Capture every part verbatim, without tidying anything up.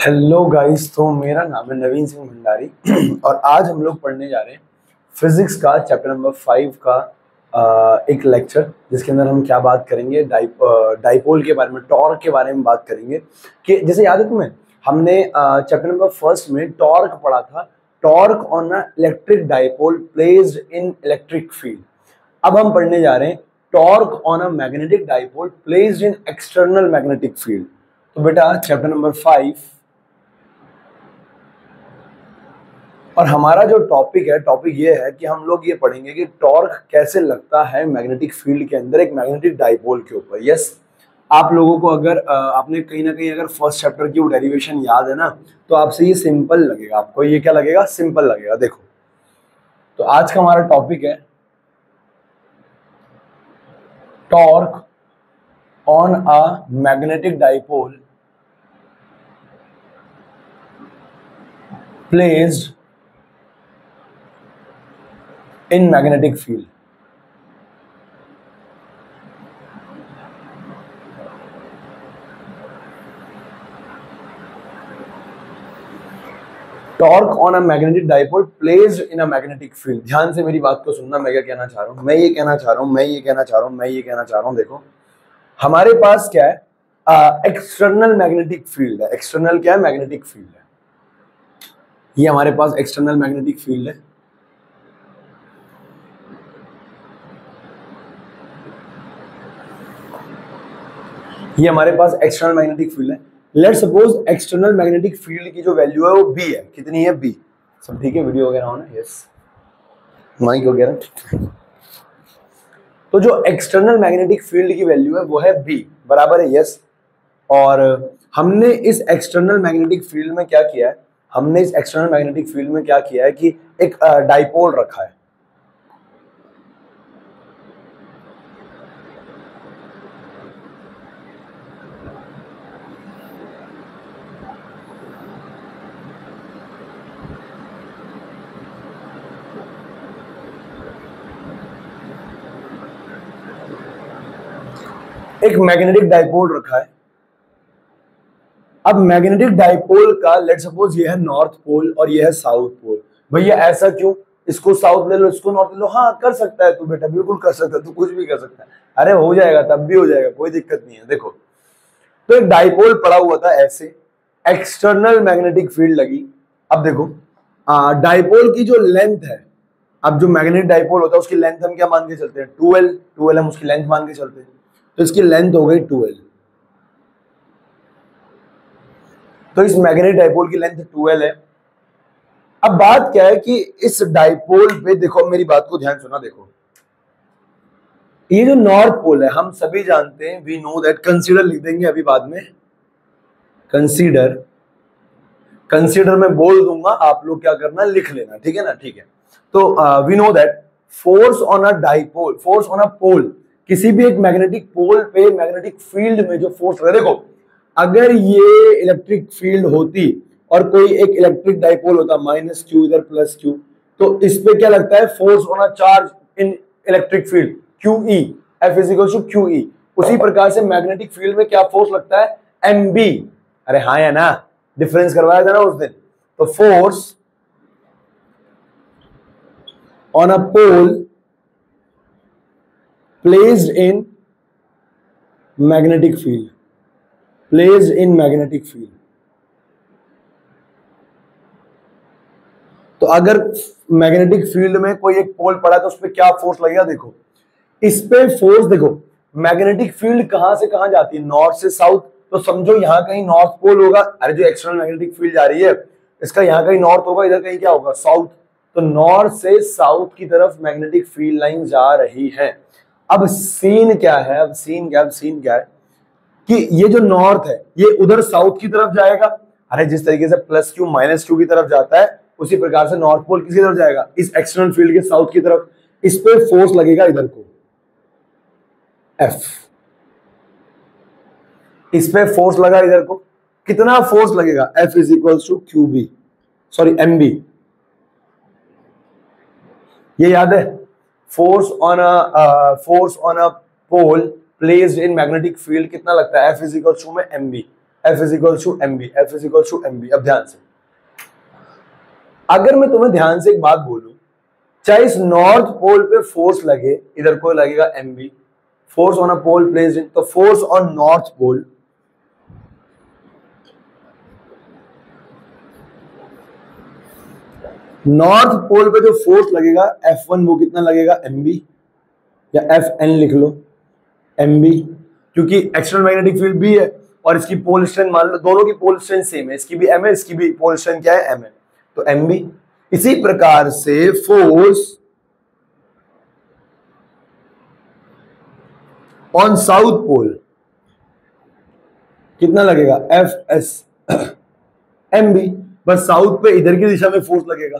Hello guys, तो मेरा नाम है नवीन सिंह भंडारी और आज हम लोग पढ़ने जा रहे हैं फिजिक्स का चैप्टर नंबर फाइव का अ, एक लेक्चर, जिसके अंदर हम क्या बात करेंगे, डाइप डाइपोल के बारे में, टॉर्क के बारे में बात करेंगे। कि जैसे याद है तुम्हें, हमने चैप्टर नंबर फर्स्ट में टॉर्क पढ़ा था, torque on a electric dipole placed in electric field. अब हम पढ़ने जा रहे हैं torque on a magnetic dipole placed in external magnetic field. तो बेटा चैप्टर नंबर फाइव और हमारा जो टॉपिक है, टॉपिक ये है कि हम लोग ये पढ़ेंगे कि टॉर्क कैसे लगता है मैग्नेटिक फील्ड के अंदर एक मैग्नेटिक डाइपोल के ऊपर। यस, आप लोगों को अगर आपने कहीं ना कहीं अगर फर्स्ट चैप्टर की वो डेरिवेशन याद है ना, तो आपसे ये सिंपल लगेगा, आपको ये क्या लगेगा, सिंपल लगेगा। देखो, तो आज का हमारा टॉपिक है torque on a magnetic dipole placed in magnetic field. Torque on a magnetic dipole placed in a magnetic field. ध्यान से मेरी बात को सुनना, मैं क्या कहना चाह रहा हूं, मैं ये कहना चाह रहा हूं मैं ये कहना चाह रहा हूं मैं ये कहना चाह रहा हूं देखो, हमारे पास क्या है, एक्सटर्नल मैग्नेटिक फील्ड है। एक्सटर्नल क्या है, मैग्नेटिक फील्ड है। ये हमारे पास एक्सटर्नल मैग्नेटिक फील्ड है। ये हमारे पास एक्सटर्नल मैग्नेटिक फील्ड है। Let's suppose external magnetic field की जो वैल्यू है वो बी है। कितनी है, बी। सब ठीक है, वीडियो वगैरह होना, यस, माइक वगैरह। तो जो एक्सटर्नल मैग्नेटिक फील्ड की वैल्यू है वो है बी, बराबर है, यस। और हमने इस एक्सटर्नल मैग्नेटिक फील्ड में क्या किया है, हमने इस एक्सटर्नल मैग्नेटिक फील्ड में क्या किया है कि एक डाइपोल रखा है। एक मैग्नेटिक डाइपोल रखा है। अब मैग्नेटिक डाइपोल का लेट्स सपोज ये है नॉर्थ पोल और ये है साउथ पोल। भैया ऐसा क्यों, इसको साउथ ले लो, इसको नॉर्थ ले लो। हाँ, कर सकता है तू बेटा, बिल्कुल कर सकता है, तू कुछ भी कर सकता है। अरे हो जाएगा, तब भी हो जाएगा, कोई दिक्कत नहीं है। देखो, तो एक डाइपोल पड़ा हुआ था ऐसे, एक्सटर्नल मैग्नेटिक फील्ड लगी। अब देखो, डाइपोल की जो लेंथ है, अब जो मैग्नेटिक डाइपोल होता है उसकी लेंथ हम क्या मान के चलते हैं, ट्वेल्व। ट्वेल्व हम उसकी लेंथ मान के चलते हैं, तो इसकी लेंथ हो गई ट्वेल्व। तो इस मैग्नेटिक डाइपोल की लेंथ ट्वेल्व है। अब बात क्या है कि इस डाइपोल पे देखो, मेरी बात को ध्यान सुना, देखो ये जो नॉर्थ पोल है हम सभी जानते हैं, वी नो दैट, कंसीडर लिख देंगे अभी बाद में, कंसीडर कंसीडर में बोल दूंगा, आप लोग क्या करना, लिख लेना, ठीक है ना, ठीक है। तो we know that force on a dipole, force on a pole, किसी भी एक मैग्नेटिक पोल पे मैग्नेटिक फील्ड में जो फोर्स है, देखो अगर ये इलेक्ट्रिक फील्ड होती और कोई एक इलेक्ट्रिक डाइपोल होता, माइनस क्यू इधर प्लस क्यू, तो इस पे क्या लगता है, force on a charge in electric field, Q E, F is equal to Q E. उसी प्रकार से मैग्नेटिक फील्ड में क्या फोर्स लगता है, एम बी। अरे हाँ या ना, डिफरेंस करवाया था ना उस दिन। तो force on a pole placed in magnetic field, placed in magnetic field. तो अगर मैग्नेटिक फील्ड में कोई एक पोल पड़ा तो उस पर क्या फोर्स लगेगा, देखो इस पे फोर्स, देखो मैग्नेटिक फील्ड कहां से कहां जाती है, नॉर्थ से साउथ। तो समझो यहां कहीं नॉर्थ पोल होगा, अरे जो एक्सटर्नल मैग्नेटिक फील्ड जा रही है इसका यहां कहीं नॉर्थ होगा, इधर कहीं क्या होगा, साउथ। तो नॉर्थ से साउथ की तरफ मैग्नेटिक फील्ड लाइन जा रही है। अब सीन क्या है, अब सीन क्या अब सीन क्या है कि ये जो नॉर्थ है ये उधर साउथ की तरफ जाएगा। अरे जिस तरीके से प्लस क्यू माइनस क्यू की तरफ जाता है, उसी प्रकार से नॉर्थ पोल किसकी तरफ जाएगा, इस एक्सटर्नल फील्ड के साउथ की तरफ। इस पे फोर्स लगेगा इधर को, एफ। इस पे फोर्स लगा इधर को, कितना फोर्स लगेगा, F is equal to Q B, sorry M B. ये याद है, force on a force on a pole placed in magnetic field कितना लगता है, एफ इज इक्वल टू में M B. F is equal to M B, F is equal to M B. अब ध्यान से, अगर मैं तुम्हें ध्यान से एक बात बोलूं, चाहे इस नॉर्थ पोल पे फोर्स लगे, इधर को लगेगा M B, force on a pole placed in, तो force on north pole north pole पे जो फोर्स लगेगा एफ वन, वो कितना लगेगा एम बी, या एफ एन लिख लो, एम बी, क्योंकि एक्सटर्नल मैग्नेटिक फील्ड भी है और इसकी पोल स्ट्रेंथ मान लो, दोनों की पोल स्ट्रेंथ सेम है, इसकी भी एम है, इसकी भी पोल स्ट्रेंथ क्या है, एम है, तो एम बी। इसी प्रकार से फोर्स ऑन साउथ पोल कितना लगेगा, एफ एस एम बी, बस साउथ पे इधर की दिशा में फोर्स लगेगा।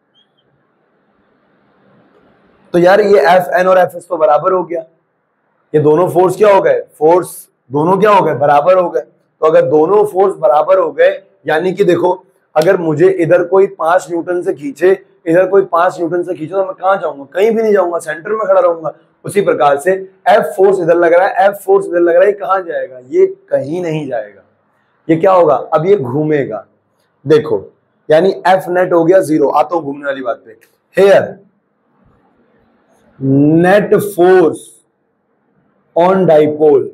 तो यार ये एफ एन और एफ एस तो बराबर हो गया, ये दोनों फोर्स क्या हो गए, फोर्स दोनों क्या हो गए, बराबर हो गए। तो अगर दोनों फोर्स बराबर हो गए, यानी कि देखो, अगर मुझे इधर कोई पांच न्यूटन से खींचे, इधर कोई पांच न्यूटन से खींचे, तो मैं कहां जाऊंगा, कहीं भी नहीं जाऊंगा, सेंटर में खड़ा रहूंगा। उसी प्रकार से एफ फोर्स इधर लग रहा है, एफ फोर्स इधर लग रहा है, कहां जाएगा, ये कहीं नहीं जाएगा, ये क्या होगा, अब ये घूमेगा। देखो, यानी एफ नेट हो गया जीरो। आता हूं घूमने वाली बात पे। Here net force on dipole,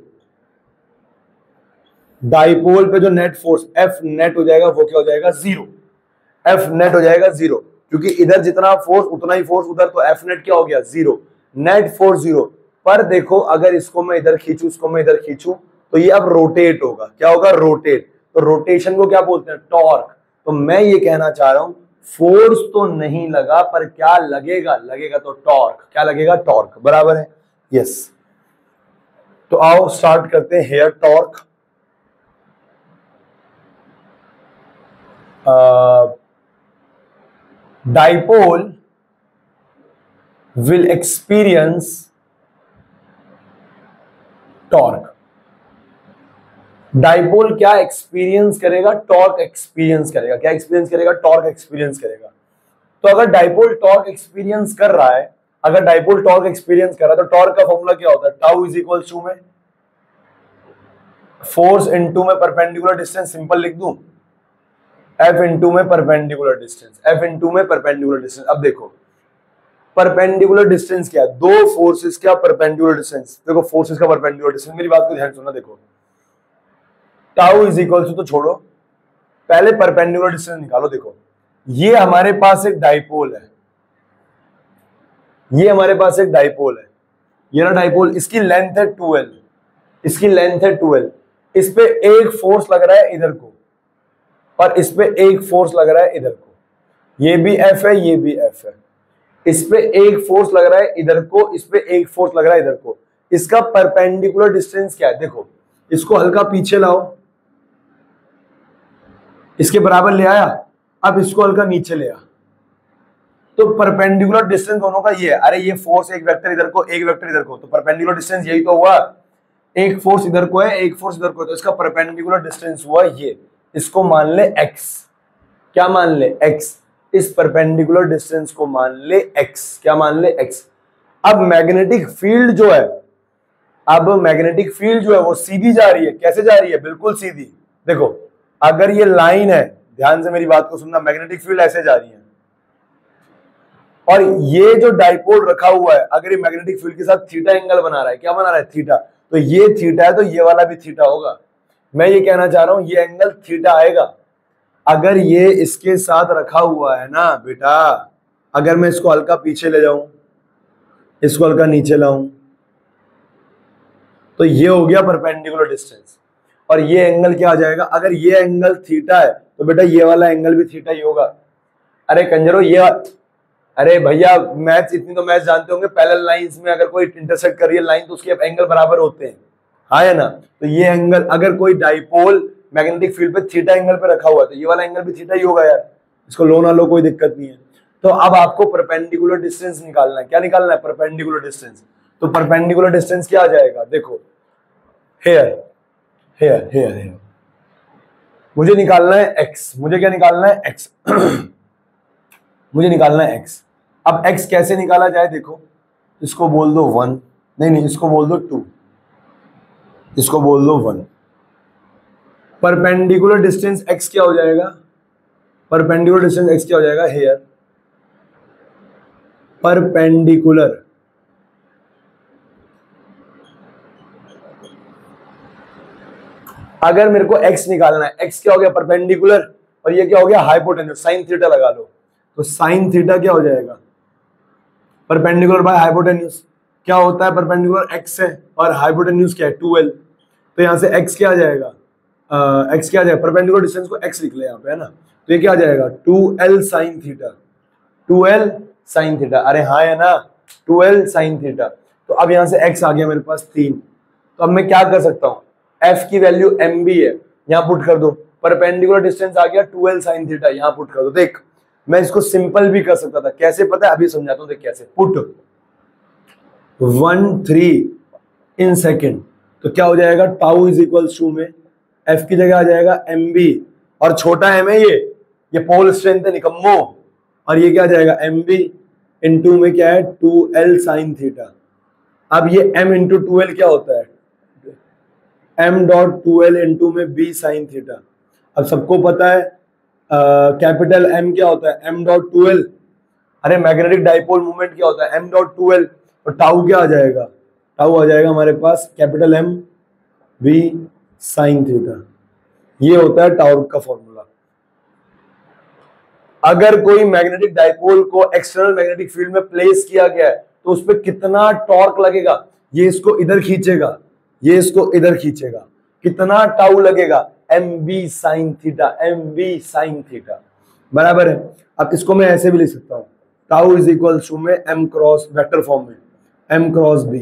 dipole पे जो नेट फोर्स एफ नेट हो जाएगा, वो क्या हो जाएगा, जीरो। एफ नेट हो जाएगा जीरो, क्योंकि इधर जितना फोर्स उतना ही फोर्स उधर, तो एफ नेट क्या हो गया, जीरो। Net force zero. पर देखो, अगर इसको मैं इधर खींचू, इसको मैं इधर खींचू, तो ये अब रोटेट होगा। क्या होगा, रोटेट। तो रोटेशन को क्या बोलते हैं, टॉर्क। तो मैं ये कहना चाह रहा हूं, फोर्स तो नहीं लगा, पर क्या लगेगा, लगेगा तो टॉर्क। क्या लगेगा, टॉर्क, बराबर है, यस। तो आओ स्टार्ट करते हैं। Here torque, dipole will experience torque। Dipole क्या एक्सपीरियंस करेगा, टॉर्क एक्सपीरियंस करेगा। क्या एक्सपीरियंस करेगा, टॉर्क एक्सपीरियंस करेगा। तो अगर डाइपोल टॉर्क एक्सपीरियंस कर रहा है, अगर डाइपोल टॉर्क एक्सपीरियंस कर रहा है, तो टॉर्क का फॉर्मूला क्या होता है, टाउ इज इक्वल टू में फोर्स इनटू में परपेंडिकुलर डिस्टेंस, सिंपल लिख दूं, एफ इनटू में परपेंडिकुलर डिस्टेंस, एफ इनटू में परपेंडिकुलर डिस्टेंस। अब देखो, परपेंडिकुलर डिस्टेंस क्या है, दो फोर्सेस का परपेंडिकुलर डिस्टेंस। देखो, फोर्सेस का परपेंडिकुलर डिस्टेंस, मेरी बात को ध्यान सुनना। देखो, टाउ इज इक्वल टू, तो छोड़ो, पहले परपेंडिकुलर डिस्टेंस निकालो। देखो, ये हमारे पास एक डाइपोल है, ये हमारे पास एक डाइपोल है, ये ना डाइपोल, इसकी लेंथ है ट्वेल्व, इसकी लेंथ है ट्वेल्व। इस पे एक फोर्स लग रहा है इधर को, और इस पे एक फोर्स लग रहा है इधर को। ये भी एफ है, ये भी एफ है। इस पे एक फोर्स लग रहा है इधर को, इस पे एक फोर्स लग रहा है इधर को। इसका परपेंडिकुलर डिस्टेंस क्या है, देखो, इसको हल्का पीछे लाओ, इसके बराबर ले आया। अब इसको हल्का नीचे ले आ, तो परपेंडिकुलर डिस्टेंस दोनों का ये है। अरे ये फोर्स एक वेक्टर इधर को, एक वेक्टर इधर को, तो परपेंडिकुलर डिस्टेंस यही तो हुआ। एक फोर्स इधर को है, एक फोर्स इधर को है, तो इसका परपेंडिकुलर डिस्टेंस हुआ ये। इसको मान ले x, क्या मान ले, x। इस परपेंडिकुलर डिस्टेंस को मान ले x, क्या मान ले, x। अब मैग्नेटिक फील्ड जो है, अब मैग्नेटिक फील्ड जो है वो सीधी जा रही है। कैसे जा रही है, बिल्कुल सीधी। देखो, अगर ये लाइन है, ध्यान से मेरी बात को सुनना, मैग्नेटिक फील्ड ऐसे जा रही है, और ये जो डाइपोल रखा हुआ है, अगर ये मैग्नेटिक फील्ड के साथ थीटा एंगल बना रहा है, क्या बना रहा है, थीटा, तो ये थीटा है, तो ये वाला भी थीटा होगा। मैं ये कहना चाह रहा हूं, ये एंगल थीटा आएगा। अगर ये इसके साथ रखा हुआ है ना बेटा, अगर मैं इसको हल्का पीछे ले जाऊं, इसको हल्का नीचे लाऊं, तो ये हो गया परपेंडिकुलर डिस्टेंस। और ये एंगल क्या आ जाएगा, अगर ये एंगल थीटा है, तो बेटा ये वाला एंगल भी थीटा ही होगा। अरे कंजरो, ये, अरे भैया मैथ्स, इतनी तो मैथ्स जानते होंगे, पैरेलल लाइंस में अगर कोई इंटरसेक्ट कर रही है लाइन, तो उसके एंगल बराबर होते हैं, हाँ है ना। तो ये एंगल, अगर कोई डाइपोल मैग्नेटिक फील्ड पे थीटा एंगल पे रखा हुआ है, तो ये वाला एंगल भी थीटा ही होगा यार। इसको लो ना लो, कोई दिक्कत नहीं है। तो अब आपको परपेंडिकुलर डिस्टेंस निकालना है। क्या निकालना है, परपेंडिकुलर डिस्टेंस। तो परपेंडिकुलर डिस्टेंस क्या आ जाएगा, देखो, हेयर हेयर हेयर हेयर मुझे निकालना है x, मुझे क्या निकालना है, x मुझे निकालना है x। अब x कैसे निकाला जाए, देखो, इसको बोल दो वन, नहीं नहीं, इसको बोल दो टू, इसको बोल दो वन। परपेंडिकुलर डिस्टेंस x क्या हो जाएगा, परपेंडिकुलर डिस्टेंस x क्या हो जाएगा, हेयर परपेंडिकुलर अगर मेरे को x निकालना है, x क्या हो गया परपेंडिकुलर और ये क्या हो गया हाइपोटेन्यूज, साइन थीटा लगा लो, तो साइन थीटा क्या हो जाएगा परपेंडिकुलर बाय हाइपोटेन्यूज, क्या होता है परपेंडिकुलर x है और हाइपोटेन्यूज क्या है टू एल, तो यहां से x क्या आ जाएगा, uh, x क्या आ जाएगा, परपेंडिकुलर डिस्टेंस को x लिख ले यहाँ पे है ना, तो ये क्या आ जाएगा two L sine theta, two L sine theta, अरे हाँ है ना टू एल साइन थीटा। तो अब यहां से x आ गया मेरे पास तीन, तो अब मैं क्या कर सकता हूँ, f की वैल्यू mb है यहाँ पुट कर दो, परपेंडिकुलर डिस्टेंस आ गया टू एल साइन थीटा यहाँ पुट कर दो। देख मैं इसको सिंपल भी कर सकता था, कैसे पता है अभी समझाता हूँ, देख कैसे, put one three in second, तो क्या हो जाएगा टाउ इज इक्वल टू में f की जगह आ जाएगा mb और छोटा m है ये ये पोल स्ट्रेंथ है निकम्मो, और ये क्या आ जाएगा mb इनटू में क्या है टू एल साइन थीटा। अब ये m इंटू टू एल क्या होता है m dot two L into में b साइन थीटा। अब सबको पता है कैपिटल uh, m क्या होता है m डॉट टू एल, अरे मैग्नेटिक डाइपोल मोमेंट क्या होता है m डॉट टू एल, और टाउ क्या आ जाएगा, टाउ आ जाएगा हमारे पास capital m v sine theta, ये होता है टाउ का फॉर्मूला। अगर कोई मैग्नेटिक डाइपोल को एक्सटर्नल मैग्नेटिक फील्ड में प्लेस किया गया है तो उस पर कितना टॉर्क लगेगा, ये इसको इधर खींचेगा, ये इसको इधर खींचेगा, कितना टाउ लगेगा M B sine theta, M B sine theta बराबर है। अब इसको मैं ऐसे भी लिख सकता हूं, टाउ इज इक्वल टू में एम क्रॉस वेक्टर फॉर्म में एम क्रॉस बी।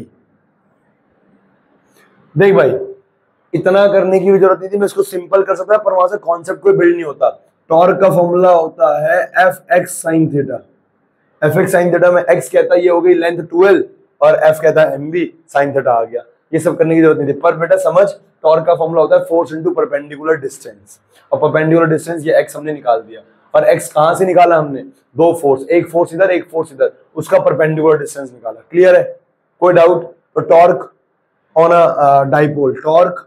देख भाई इतना करने की भी जरूरत नहीं थी, मैं इसको सिंपल कर सकता पर वहां से कॉन्सेप्ट कोई बिल्ड नहीं होता। टॉर्क का फॉर्मूला होता है F X sine theta, F X sine theta में एक्स कहता है ये हो गई लेंथ ट्वेल्व और एफ कहता है एम बी साइन थीटा आ गया, ये सब करने की जरूरत नहीं थी। पर बेटा समझ टॉर्क का फॉर्मूला होता है फोर्स इनटू परपेंडिकुलर डिस्टेंस, और परपेंडिकुलर डिस्टेंस ये एक्स हमने निकाल दिया, और एक्स कहां से निकाला हमने, दो फोर्स, एक फोर्स इधर एक फोर्स इधर, उसका परपेंडिकुलर डिस्टेंस निकाला। क्लियर है, कोई डाउट? तो torque on a dipole, torque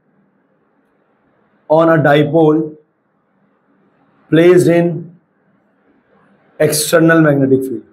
on a dipole placed in external magnetic field.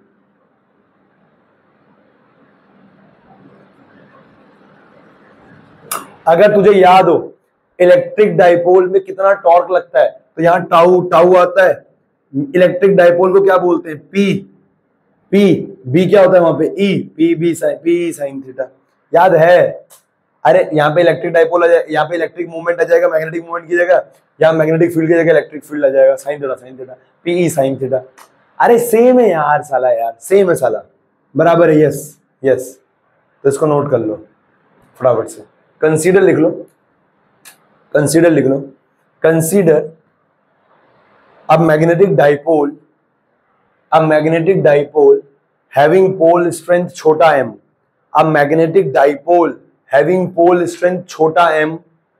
अगर तुझे याद हो इलेक्ट्रिक डाइपोल में कितना टॉर्क लगता है, तो यहां टाउ टाउ आता है, इलेक्ट्रिक डाइपोल को क्या बोलते हैं, पी, पी बी क्या होता है वहां पे, E, P B sine P sine theta, याद है? अरे यहाँ पे इलेक्ट्रिक डाइपोल आ जाए, यहाँ पे इलेक्ट्रिक मूवमेंट आ जाएगा मैग्नेटिक मूवमेंट की जगह, यहाँ मैग्नेटिक फील्ड की जगह इलेक्ट्रिक फील्ड आ जाएगा, sine theta sine theta P sine theta. अरे सेम है यार साला, यार सेम है साला, बराबर है। यस यस, तो इसको नोट कर लो फटाफट से, कंसीडर लिख लो, कंसीडर लिख लो, consider a magnetic dipole, a magnetic dipole having pole strength छोटा m, a magnetic dipole having pole strength छोटा m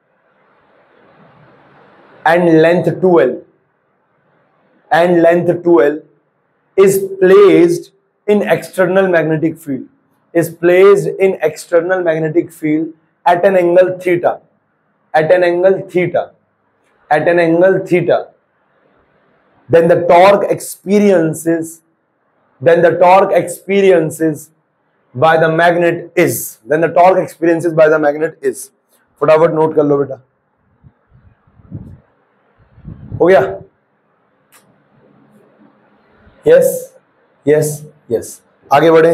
and length two L and length two L is placed in external magnetic field, is placed in external magnetic field at an angle theta, at an angle theta, at an angle theta, then the torque experiences, then the torque experiences by the magnet is, then the torque experiences by the magnet is। फटाफट note कर लो बेटा, हो गया? Yes yes yes, आगे बढ़े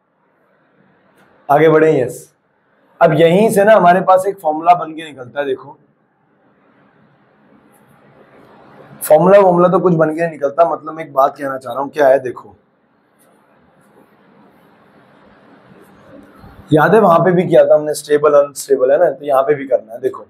आगे बढ़े यस। अब यहीं से ना हमारे पास एक फॉर्मूला बन के निकलता है, देखो फॉर्मूला फॉर्मूला तो कुछ बन के निकलता, मतलब मैं एक बात कहना चाह रहा हूं, क्या है देखो, याद है वहां पे भी किया था हमने, स्टेबल अनस्टेबल है ना, तो यहां पे भी करना है। देखो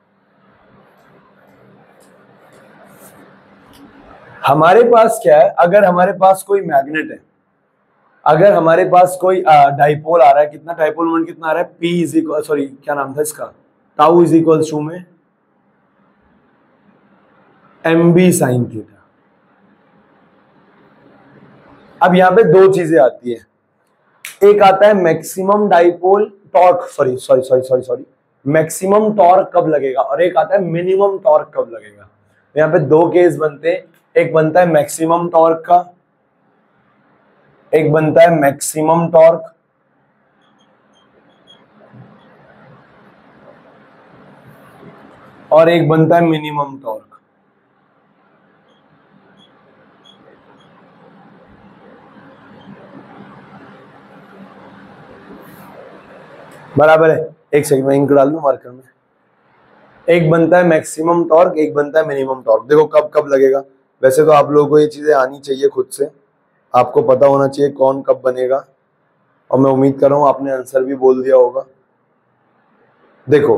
हमारे पास क्या है, अगर हमारे पास कोई मैग्नेट है, अगर हमारे पास कोई डाइपोल आ रहा है, कितना डाइपोल मोमेंट कितना आ रहा है, P इज इक्वल, सॉरी क्या नाम था इसका, टाउ इज इक्वल टू में एम बी साइन थीटा। अब यहां पे दो चीजें आती है, एक आता है maximum dipole torque, sorry sorry sorry sorry sorry maximum torque कब लगेगा और एक आता है मिनिमम टॉर्क कब लगेगा। यहाँ पे दो केस बनते हैं, एक बनता है मैक्सिमम टॉर्क का, एक बनता है मैक्सिमम टॉर्क, और एक बनता है मिनिमम टॉर्क। बराबर है, एक सेकंड में इंक डाल दूं मार्कर में। एक बनता है मैक्सिमम टॉर्क, एक बनता है मिनिमम टॉर्क। देखो कब कब लगेगा। वैसे तो आप लोगों को ये चीजें आनी चाहिए, खुद से आपको पता होना चाहिए कौन कब बनेगा, और मैं उम्मीद कर रहा हूं आपने आंसर भी बोल दिया होगा। देखो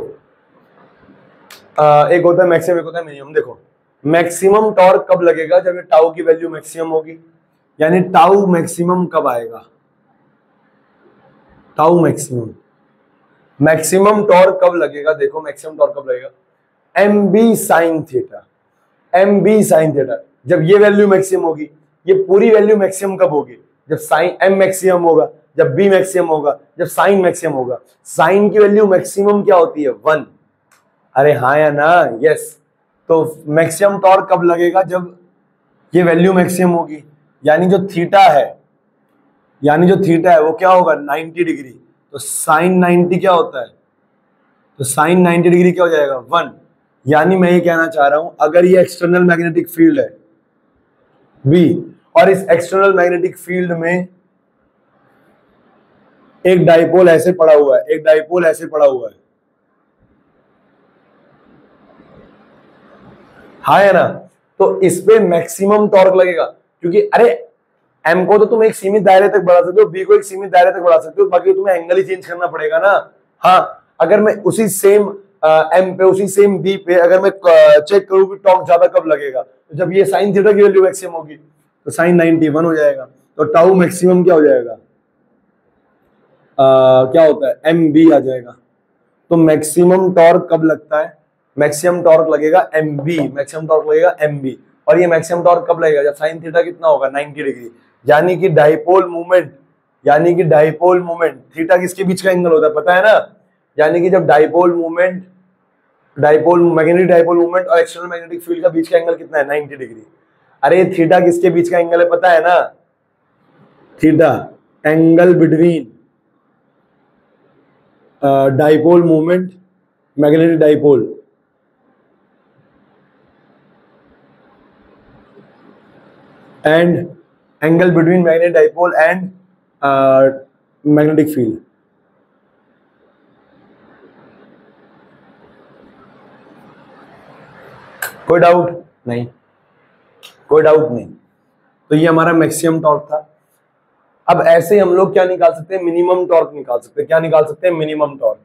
आ, एक होता है मैक्सिमम, एक होता है मिनिमम। देखो मैक्सिमम टॉर्क कब लगेगा, जब ये टाउ की वैल्यू मैक्सिमम होगी, यानी टाउ मैक्सिमम कब आएगा, टाउ मैक्सिमम। मैक्सिमम टॉर्क कब लगेगा, देखो मैक्सिमम टॉर्क कब लगेगा, M B sine theta, M B sine theta. जब ये वैल्यू मैक्सिमम होगी, ये पूरी वैल्यू मैक्सिमम कब होगी, जब साइन एम मैक्सिमम होगा, जब बी मैक्सिमम होगा, जब साइन मैक्सिमम होगा। साइन की वैल्यू मैक्सिमम क्या होती है, वन। अरे हाँ या ना, यस। तो मैक्सिमम टॉर्क कब लगेगा, जब ये वैल्यू मैक्सिमम होगी, यानी जो थीटा है, यानी जो थीटा है वो क्या होगा, नाइंटी डिग्री। तो साइन नाइंटी क्या होता है, तो साइन नाइंटी डिग्री क्या हो जाएगा, वन। यानी मैं ये कहना चाह रहा हूं, अगर ये एक्सटर्नल मैग्नेटिक फील्ड है बी, और इस एक्सटर्नल मैग्नेटिक फील्ड में एक डाइपोल ऐसे पड़ा हुआ है, एक डाइपोल ऐसे पड़ा हुआ है, हाँ है ना, तो इस पे मैक्सिमम टॉर्क लगेगा। क्योंकि अरे एम को तो तुम एक सीमित दायरे तक बढ़ा सकते हो, बी को एक सीमित दायरे तक बढ़ा सकते हो, बाकी तुम्हें एंगल ही चेंज करना पड़ेगा ना। हाँ, अगर मैं उसी सेम एम पे, उसी सेम बी पे अगर मैं चेक करूं कि टॉर्क ज्यादा कब लगेगा, तो जब ये साइन थीटा की वैल्यू मैक्सिमम होगी, तो साइन नाइंटी वन हो जाएगा। तो टाउ मैक्सिमम क्या हो जाएगा, आ, क्या होता है, एम बी आ जाएगा। तो मैक्सिमम टॉर्क कब लगता है, मैक्सिमम टॉर्क लगेगा एम बी, मैक्सिमम टॉर्क लगेगा एम बी। और ये मैक्सिमम टॉर्क कब लगेगा, जब साइन थीटा कितना होगा, नाइंटी डिग्री। यानी कि डाइपोल मूवमेंट, यानी कि डाइपोल मूवमेंट थीटा किसके बीच का एंगल होता है, पता है ना। यानी कि जब dipole movement, dipole magnetic dipole movement और एक्सटर्नल मैग्नेटिक फील्ड का बीच का एंगल कितना है, नाइंटी डिग्री। अरे थीटा किसके बीच का एंगल है, पता है ना, theta angle between dipole movement, magnetic dipole and angle between magnetic dipole and uh, magnetic field। कोई डाउट नहीं, कोई डाउट नहीं। तो ये हमारा मैक्सिमम टॉर्क था। अब ऐसे हम लोग क्या निकाल सकते हैं, मिनिमम टॉर्क निकाल सकते हैं। क्या निकाल सकते हैं, मिनिमम टॉर्क।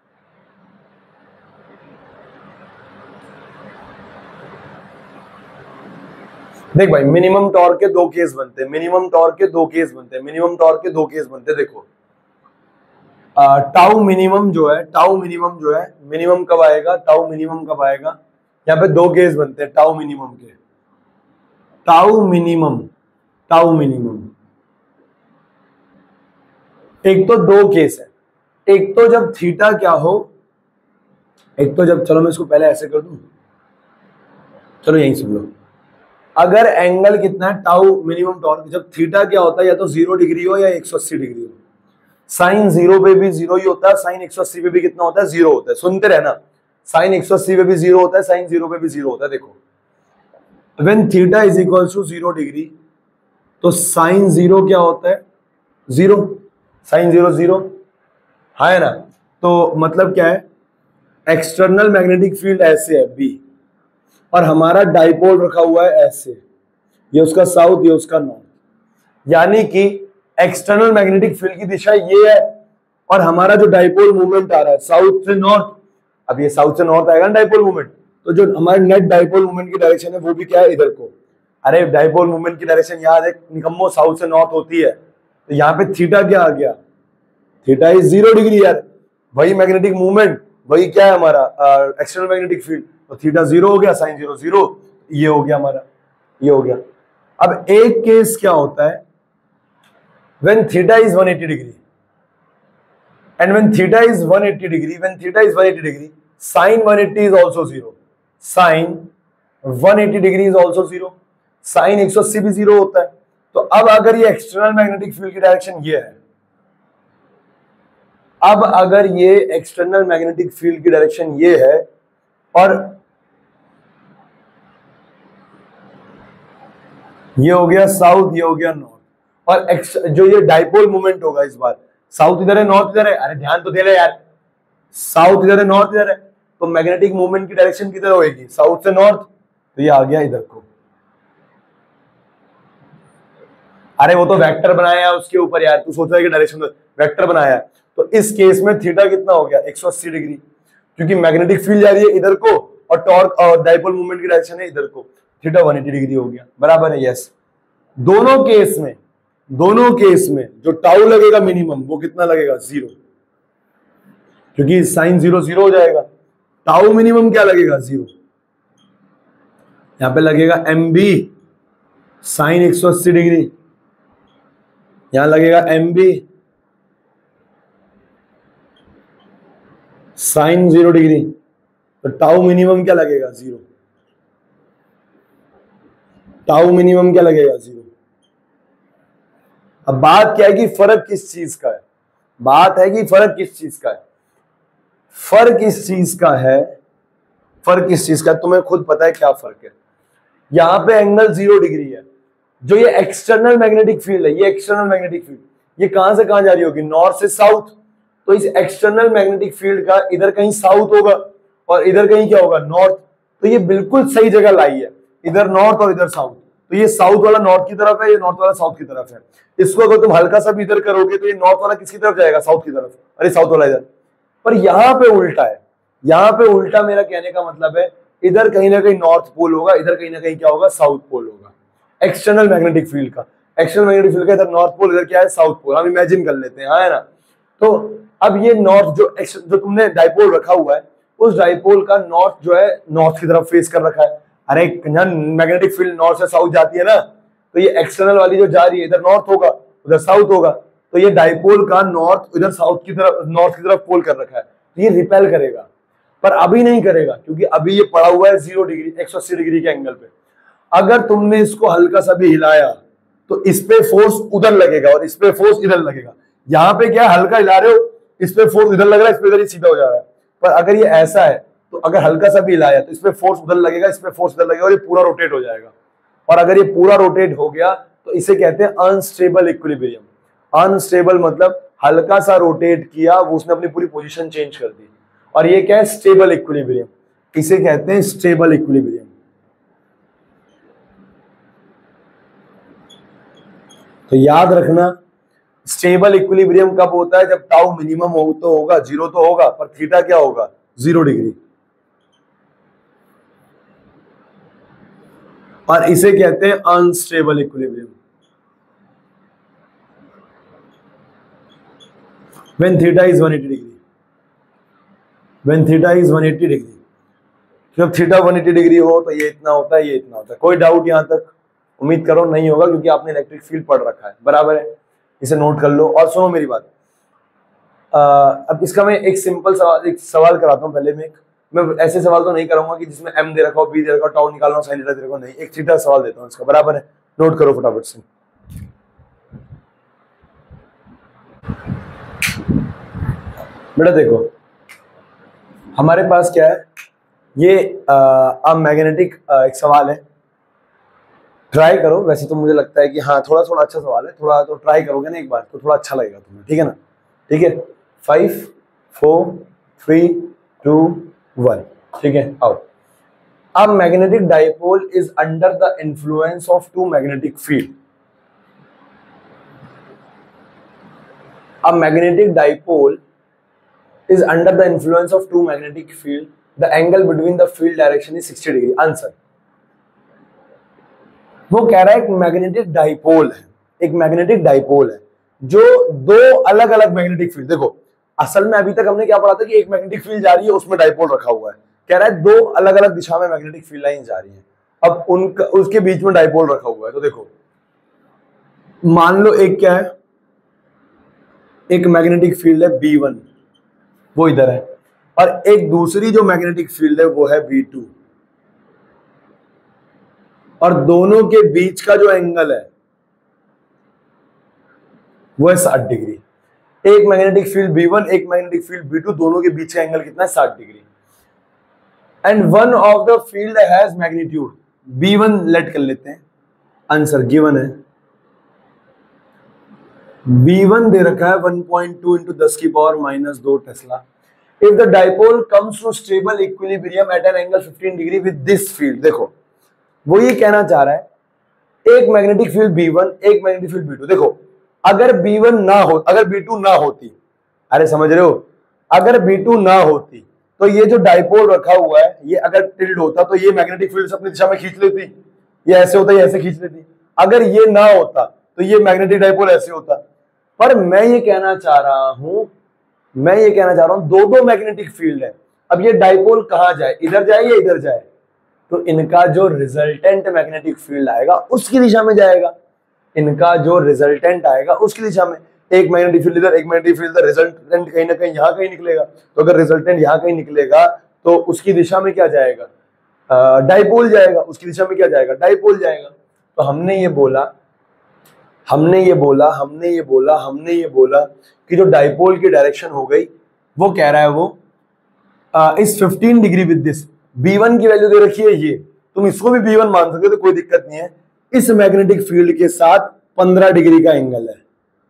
देख भाई, मिनिमम टॉर्क के दो केस बनते हैं, मिनिमम टॉर्क के दो केस बनते हैं, मिनिमम टॉर्क के दो केस बनते हैं। देखो टाउ मिनिमम जो है, टाउ मिनिमम जो है, मिनिमम कब आएगा, टाउ मिनिमम कब आएगा। यहाँ पे दो केस बनते हैं टाउ मिनिमम के, टाउ मिनिमम, टाउ मिनिमम। एक तो दो केस है, एक तो जब थीटा क्या हो, एक तो जब, चलो मैं इसको पहले ऐसे कर दूं, चलो यहीं सुन लो। अगर एंगल कितना है, टाउ मिनिमम टॉर्क, जब थीटा क्या होता है, या तो जीरो डिग्री हो या एक सौ अस्सी डिग्री हो। साइन जीरो पे भी जीरो ही होता है, साइन एक सौ अस्सी पे भी कितना होता है, जीरो होता है। सुनते रहना, साइन एक सौ अस्सी पे भी जीरो होता है, साइन जीरो पे भी जीरो होता है। देखो when theta is equal to zero degree, तो साइन जीरो क्या होता है, जीरो, साइन जीरो जीरो, हाँ है ना। तो मतलब क्या है, एक्सटर्नल मैग्नेटिक फील्ड ऐसे है बी, और हमारा डाइपोल रखा हुआ है ऐसे, ये उसका साउथ, ये उसका नॉर्थ। यानी कि एक्सटर्नल मैग्नेटिक फील्ड की दिशा ये है, और हमारा जो डाइपोल मूवमेंट आ रहा है साउथ से नॉर्थ। अब ये साउथ से नॉर्थ आएगा ना डाइपोल मूवमेंट, तो जो हमारे नेट डाइपोल मूवमेंट की डायरेक्शन है वो भी क्या है, इधर को। अरे डाइपोल मूवमेंट की डायरेक्शन याद है निकम्मो, साउथ से नॉर्थ होती है। तो यहाँ पे थीटा क्या आ गया, थीटा इज जीरो डिग्री यार, वही मैग्नेटिक मूवमेंट, वही क्या है हमारा एक्सटर्नल मैग्नेटिक फील्ड। तो थीटा जीरो हो गया, साइन जीरो जीरो, ये हो गया हमारा, ये हो गया। अब एक केस क्या होता है, when theta is one eighty degree, and when theta is one eighty degree, when theta is one eighty degree, sin one eighty is also zero, sin one eighty degree is also zero, sin one eighty भी zero होता है। तो अब अगर ये external magnetic field की direction ये है, अब अगर ये एक्सटर्नल मैग्नेटिक फील्ड की डायरेक्शन ये है और ये हो गया साउथ, ये हो गया नॉर्थ, और जो ये डाइपोल मोमेंट होगा इस बार, साउथ इधर है नॉर्थ इधर है, अरे ध्यान तो दे ले यार, साउथ इधर है नॉर्थ इधर है, तो मैग्नेटिक मूवमेंट की डायरेक्शन किधर होगी, साउथ से नॉर्थ, तो ये आ गया इधर को। अरे वो तो वेक्टर बनाया है उसके ऊपर यार, तू सोच रहा है कि डायरेक्शन तो वेक्टर बनाया है। तो इस केस में थीटा कितना हो गया एक सौ अस्सी डिग्री, क्योंकि मैग्नेटिक फील्ड जा रही है इधर को और टॉर्क और डाइपोल मूवमेंट की डायरेक्शन है इधर को, थीटा एक सौ अस्सी डिग्री हो गया, बराबर है, यस। दोनों केस में दोनों केस में जो टाउ लगेगा मिनिमम वो कितना लगेगा, जीरो, क्योंकि साइन जीरो जीरो हो जाएगा। टाउ मिनिमम क्या लगेगा, जीरो। यहां पे लगेगा एम बी साइन एक सौ अस्सी डिग्री, यहां लगेगा M B sine zero degree, तो टाउ मिनिमम क्या लगेगा, जीरो। टाउ मिनिमम क्या लगेगा, जीरो। अब बात क्या है कि फर्क किस चीज का है, बात है कि फर्क किस चीज का है, फर्क किस चीज का है, फर्क किस चीज का है, तुम्हें खुद पता है क्या फर्क है। यहां पे एंगल जीरो डिग्री है, जो ये एक्सटर्नल मैग्नेटिक फील्ड है, ये एक्सटर्नल मैग्नेटिक फील्ड ये कहां से कहां जा रही होगी, नॉर्थ से साउथ, तो इस एक्सटर्नल मैग्नेटिक फील्ड का इधर कहीं साउथ होगा और इधर कहीं क्या होगा, नॉर्थ, तो ये बिल्कुल सही जगह लाई है, इधर नॉर्थ और इधर साउथ, तो ये साउथ वाला नॉर्थ की तरफ है, ये नॉर्थ वाला साउथ की तरफ है। इसको अगर तुम हल्का सा भी इधर करोगे तो ये नॉर्थ वाला किसकी तरफ जाएगा, साउथ की तरफ, अरे साउथ वाला इधर, पर यहां पे उल्टा है, यहां पे उल्टा, मेरा कहने का मतलब है इधर कहीं ना कहीं नॉर्थ पोल होगा, इधर कहीं ना कहीं क्या होगा, साउथ पोल होगा, एक्सटर्नल मैग्नेटिक फील्ड का, एक्सटर्नल मैग्नेटिक फील्ड का इधर नॉर्थ पोल, इधर क्या है, साउथ पोल, हम इमेजिन कर लेते हैं, हाँ है ना। तो अब ये नॉर्थ जो जो तुमने डाइपोल रखा हुआ है, उस डाइपोल का नॉर्थ जो है नॉर्थ की तरफ फेस कर रखा है, अरे मैग्नेटिक फील्ड नॉर्थ से साउथ जाती है ना, तो ये एक्सटर्नल वाली जो जा रही है इधर नॉर्थ होगा उधर साउथ होगा, तो ये डाइपोल का नॉर्थ इधर साउथ की तरफ, नॉर्थ की तरफ पोल कर रखा है, तो ये रिपेल करेगा, पर अभी नहीं करेगा क्योंकि अभी ये पड़ा हुआ है जीरो डिग्री एक सौ अस्सी डिग्री के एंगल पे। अगर तुमने इसको हल्का सा भी हिलाया तो इस पे फोर्स उधर लगेगा और इस पे फोर्स इधर लगेगा। यहाँ पे क्या हल्का हिला रहे हो, इस पे फोर्स इधर लग रहा है, इस पे इधर ही सीधा हो जा रहा है, पर अगर ये ऐसा है तो अगर हल्का सा भी हिलाया तो इस पे फोर्स उधर लगेगा, इस पे फोर्स इधर लगेगा और ये पूरा रोटेट हो जाएगा। और अगर ये पूरा रोटेट हो गया तो इसे कहते हैं अनस्टेबल इक्विलिब्रियम। अनस्टेबल मतलब हल्का सा रोटेट किया, वो उसने अपनी पूरी पोजीशन चेंज कर दी, और ये क्या है, स्टेबल इक्विलिब्रियम, इसे कहते हैं स्टेबल इक्विलिब्रियम। तो याद रखना, स्टेबल इक्विलिब्रियम कब होता है, जब टाउ मिनिमम हो तो होगा, जीरो तो होगा, पर थीटा क्या होगा, जीरो डिग्री, और इसे कहते हैं unstable equilibrium. When theta is one eighty degree, when theta is one eighty degree, जब थीटा एक सौ अस्सी डिग्री हो तो ये इतना होता है, ये इतना होता है। कोई डाउट यहां तक? उम्मीद करो नहीं होगा क्योंकि आपने इलेक्ट्रिक फील्ड पढ़ रखा है, बराबर है, इसे नोट कर लो। और सुनो मेरी बात, आ, अब इसका मैं एक सिंपल सवाल एक सवाल कराता हूँ पहले। मैं एक मैं ऐसे सवाल तो नहीं करूंगा कि जिसमें एम दे रखा हो, बी दे रखा हो, टाउ निकालना हो, साइन थीटा दे रखा हो, नहीं, एक सीधा सवाल देता हूँ इसका, बराबर है, नोट करो फटाफट से। बेटा देखो, हमारे पास क्या है, ये अब मैग्नेटिक एक सवाल है, ट्राई करो। वैसे तो मुझे लगता है कि हाँ थोड़ा थोड़ा अच्छा सवाल है, थोड़ा तो ट्राई करोगे ना एक बार तो थोड़ा अच्छा लगेगा तुम्हें, ठीक है ना। ठीक है, five four three two one, ठीक है, आओ। अब magnetic dipole is under the influence of two magnetic field. अब मैग्नेटिक डाइपोल is under the influence of two magnetic field. The angle between the field direction is sixty degree. Answer. वो कह रहा है एक मैग्नेटिक डाइपोल है, एक magnetic dipole है जो दो अलग अलग मैग्नेटिक फील्ड, देखो असल में अभी तक हमने क्या पढ़ा था कि एक मैग्नेटिक फील्ड जा रही है, उसमें डाइपोल रखा हुआ है। कह रहा है दो अलग अलग दिशा में मैग्नेटिक फील्ड लाइन जा रही है, अब उनका उसके बीच में डाइपोल रखा हुआ है। तो देखो मान लो एक क्या है, एक मैग्नेटिक फील्ड है बी वन, वो इधर है, और एक दूसरी जो मैग्नेटिक फील्ड है वो है बी टू, और दोनों के बीच का जो एंगल है वो है साठ डिग्री। एक मैग्नेटिक फील्ड बी वन, एक मैग्नेटिक फील्ड बी टू, दोनों के बीच का एंगल कितना है? साठ degree. And one of the field has magnitude B one, लेट कर लेते हैं, आंसर गिवन है बी वन दे रखा है वन पॉइंट टू इंटू दस की पावर माइनस दो tesla. If the dipole comes to stable equilibrium at an angle fifteen degree with this field, देखो वो ये कहना चाह रहा है एक मैग्नेटिक फील्ड बी वन, एक मैग्नेटिक फील्ड बी टू। देखो अगर बी वन ना हो, अगर बी टू ना होती, अरे समझ रहे हो, अगर बी टू ना होती तो ये जो डाइपोल रखा हुआ है ये अगर टिल्ड होता तो ये मैग्नेटिक फील्ड अपनी दिशा में खींच लेती, ये ऐसे होता, ये ऐसे खींच लेती। अगर ये ना होता तो ये मैग्नेटिक डाइपोल ऐसे होता। पर मैं ये कहना चाह रहा हूं, मैं ये कहना चाह रहा हूं दो दो मैग्नेटिक फील्ड है, अब ये डाइपोल कहां जाए, इधर जाए या इधर जाए? तो इनका जो रिजल्टेंट मैग्नेटिक फील्ड आएगा उसकी दिशा में जाएगा, इनका जो रिजल्टेंट आएगा उसकी दिशा में। एक मैग्नेटिक फील्ड इधर, एक मैग्नेटिक फील्ड इधर, रिजल्टेंट कहीं ना कहीं यहां कहीं निकलेगा। तो अगर रिजल्टेंट यहां कहीं निकलेगा तो उसकी दिशा में क्या जाएगा? डाइपोल जाएगा। उसकी दिशा में क्या जाएगा? डाइपोल जाएगा। तो हमने ये बोला हमने ये बोला हमने ये बोला हमने ये बोला कि जो डाइपोल की डायरेक्शन हो गई वो कह रहा है वो आ, इस fifteen degree with this, B one की वैल्यू दे रखी है ये, तुम इसको भी बी वन मान सकते हो तो कोई दिक्कत नहीं है। इस मैग्नेटिक फील्ड के साथ पंद्रह डिग्री का एंगल है,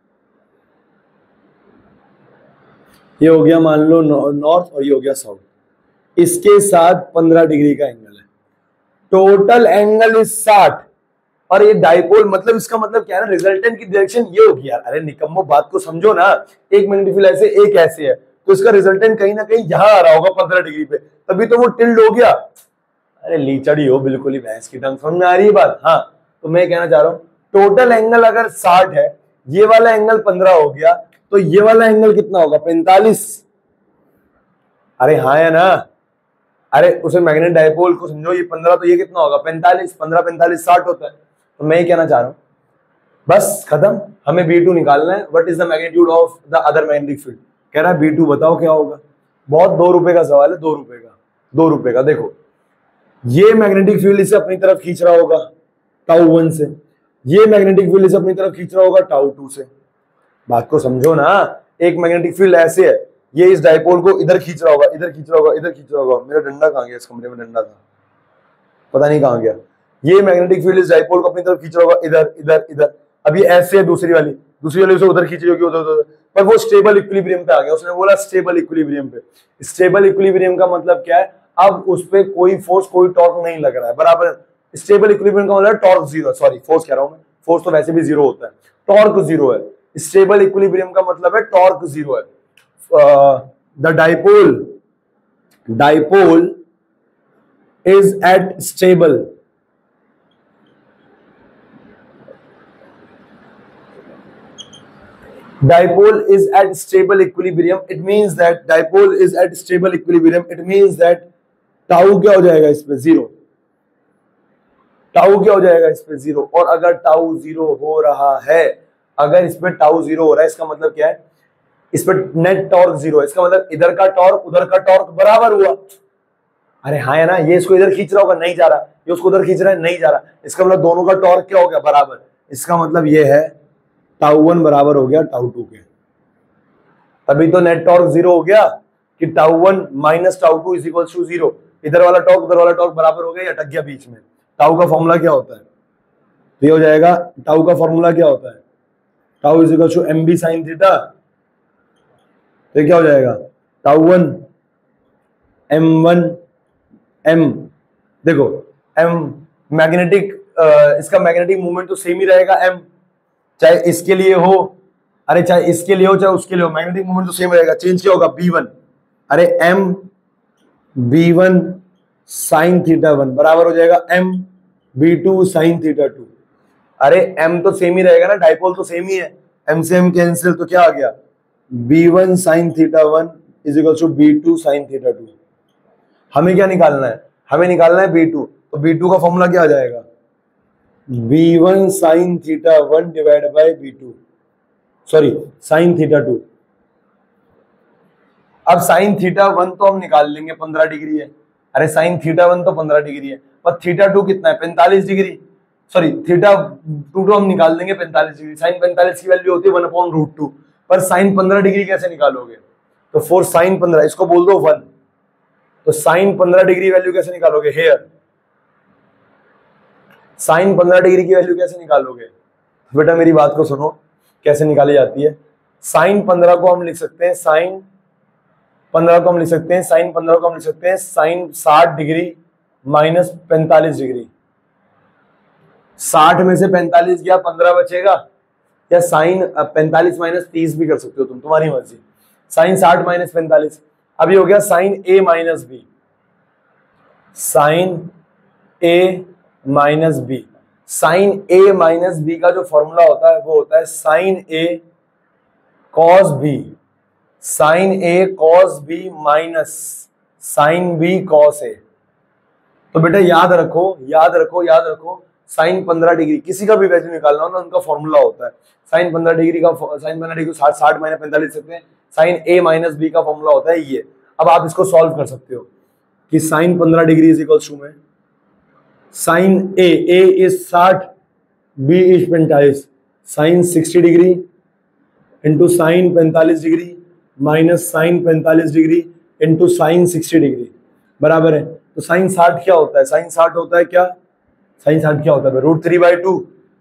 ये हो गया मान लो नॉर्थ और ये हो गया साउथ, इसके साथ पंद्रह डिग्री का एंगल है, टोटल एंगल इज साठ। और ये डाइपोल मतलब इसका मतलब क्या है ना, रिजल्टेंट की डायरेक्शन ये होगी यार। अरे निकम्मो बात को समझो ना, एक मैग्नेटिक फील्ड ऐसे एक ऐसे है तो इसका रिजल्टेंट कहीं ना कहीं यहां आ रहा होगा पंद्रह डिग्री पे, तभी तो वो टिल्ड हो गया। अरे लीचड़ी हो बिल्कुल ही, भैंस की टंग, समझ में आ रही है बात? हाँ, तो मैं कहना चाह रहा हूं टोटल एंगल अगर साठ है, ये वाला एंगल पंद्रह हो गया, तो ये वाला एंगल कितना होगा? पैंतालीस। अरे हाँ है ना, अरे उसे मैग्नेट डाइपोल को समझो, ये पंद्रह तो ये कितना होगा? पैंतालीस, पंद्रह पैंतालीस साठ होता है। तो मैं ये कहना चाह रहा हूं बस खत्म, हमें बी टू निकालना है। What is the magnitude of the other magnetic field? कह रहा है बी टू बताओ क्या होगा। बहुत दो रुपए का सवाल है, दो रुपए का, दो रुपए का। देखो ये मैग्नेटिक फील्ड इसे अपनी तरफ खींच रहा होगा टाउ वन से, ये मैग्नेटिक फील्ड इसे अपनी तरफ खींच रहा होगा टाउ टू से। बात को समझो ना, एक मैग्नेटिक फील्ड ऐसे है, ये इस डाइपोल को इधर खींच रहा होगा, इधर खींच रहा होगा, इधर खींच रहा होगा। मेरा डंडा कहां गया? इस कमरे में डंडा था, पता नहीं कहां गया। ये मैग्नेटिक फील्ड इस डाइपोल को अपनी तरफ खींच रहा होगा, इधर इधर इधर। अब ये ऐसे है, दूसरी वाली दूसरी वाली उसे उधर खींच रही होगी, उधर उधर, पर वो स्टेबल इक्विलिब्रियम पे आ गया। उसने बोला स्टेबल इक्विलिब्रियम पे। स्टेबल इक्विलिब्रियम का मतलब क्या है? अब उस पर कोई फोर्स कोई टॉर्क नहीं लग रहा है, बराबर। स्टेबल इक्विलिब्रियम का मतलब टॉर्क जीरो, सॉरी फोर्स कह रहा हूं मैं, फोर्स तो वैसे भी जीरो होता है, टॉर्क जीरो है। स्टेबल इक्विलिब्रियम का मतलब है टॉर्क जीरो है। The dipole dipole is at stable dipole is at stable equilibrium. It means that dipole is at stable equilibrium. It means that tau क्या हो जाएगा इस पे? जीरो। टाउ क्या हो जाएगा इस पे? जीरो। और अगर टाउ जीरो हो रहा है, अगर इस पे टाउ जीरो हो रहा है, इसका मतलब क्या है? इस पे नेट टॉर्क जीरो है। इसका मतलब इधर का टॉर्क उधर का टॉर्क बराबर हुआ। अरे हाँ है ना, ये इसको इधर खींच रहा होगा, नहीं जा रहा, ये उसको उधर खींच रहा है, नहीं जा रहा। इसका मतलब दोनों का टॉर्क क्या हो गया? बराबर। इसका मतलब ये है टाउ वन बराबर हो गया टाउ टू के। तभी तो नेट टॉर्क जीरो हो गया कि tau one minus tau two is equal to zero. इधर वाला टॉर्क उधर वाला टॉर्क बराबर हो गया या अटक गया बीच में। टाउ का फॉर्मूला क्या होता है? तो ये हो जाएगा, टाउ का फॉर्मूला क्या होता है? Tau is equal to M B sine theta. तो ये क्या हो जाएगा? Tau one M one M, देखो एम मैग्नेटिक, इसका मैग्नेटिक मूवमेंट तो सेम ही रहेगा एम, चाहे इसके लिए हो, अरे चाहे इसके लिए हो चाहे उसके लिए हो, मैग्नेटिक मूवमेंट तो सेम रहेगा। चेंज क्या होगा? बी वन, अरे M B one sine theta one बराबर हो जाएगा M B two sine theta two. अरे एम तो सेम ही रहेगा ना, डाइपोल तो सेम ही है, एम से एम कैंसिल, तो क्या आ गया? B one sine theta one is equal to B two sine theta two. हमें क्या निकालना है? हमें निकालना है बी टू। तो बी टू का फॉर्मूला क्या आ जाएगा? B one sine theta one divide by B two. Sorry sine theta two. अब साइन थीटा वन तो हम निकाल लेंगे, पंद्रह डिग्री है। अरे साइन थीटा वन तो पंद्रह डिग्री है, पर थीटा टू कितना है, पैंतालीस डिग्री। सॉरी थीटा टू तो हम निकाल देंगे पैंतालीस डिग्री। साइन पैंतालीस की वैल्यू होती है वन अपॉन रूट टू, पर साइन पंद्रह डिग्री कैसे निकालोगे? तो फोर साइन पंद्रह, इसको बोल दो वन, तो साइन पंद्रह डिग्री वैल्यू कैसे निकालोगे? हेयर साइन पंद्रह डिग्री की वैल्यू कैसे निकालोगे? बेटा मेरी बात को सुनो, कैसे निकाली जाती है। साइन पंद्रह को हम लिख सकते हैं, साइन पंद्रह को हम लिख सकते हैं साइन पंद्रह को हम लिख सकते हैं साइन साठ डिग्री माइनस पैंतालीस डिग्री। साठ में से पैंतालीस गया, पंद्रह बचेगा, या साइन पैंतालीस माइनस तीस भी कर सकते हो तुम, तुम्हारी मर्जी। साइन साठ माइनस पैंतालीस, अभी हो गया sine A minus B, sine A minus B. Sine A minus B का जो फॉर्मूला होता है वो होता है sine A cos B, sine A cos B minus sine B cos A. तो बेटा याद रखो याद रखो याद रखो साइन पंद्रह डिग्री किसी का भी वैल्यू निकालना हो ना, उनका फॉर्मूला होता है साइन पंद्रह डिग्री का, साइन पंद्रह डिग्री साठ साठ माइनस पैंतालीस सकते हैं, साइन ए माइनस बी का फॉर्मूला होता है ये। अब आप इसको सॉल्व कर सकते हो कि साइन पंद्रह डिग्री इज इक्वल टू में साइन ए, ए इज साठ, बी इज पैंतालीस, sine sixty degree into sine पैंतालीस डिग्री माइनस साइन पैंतालीस degree into sine sixty degree बराबर है। तो साइन साठ क्या होता है? साइन साठ होता है क्या? साइन साठ क्या होता है? Root three by two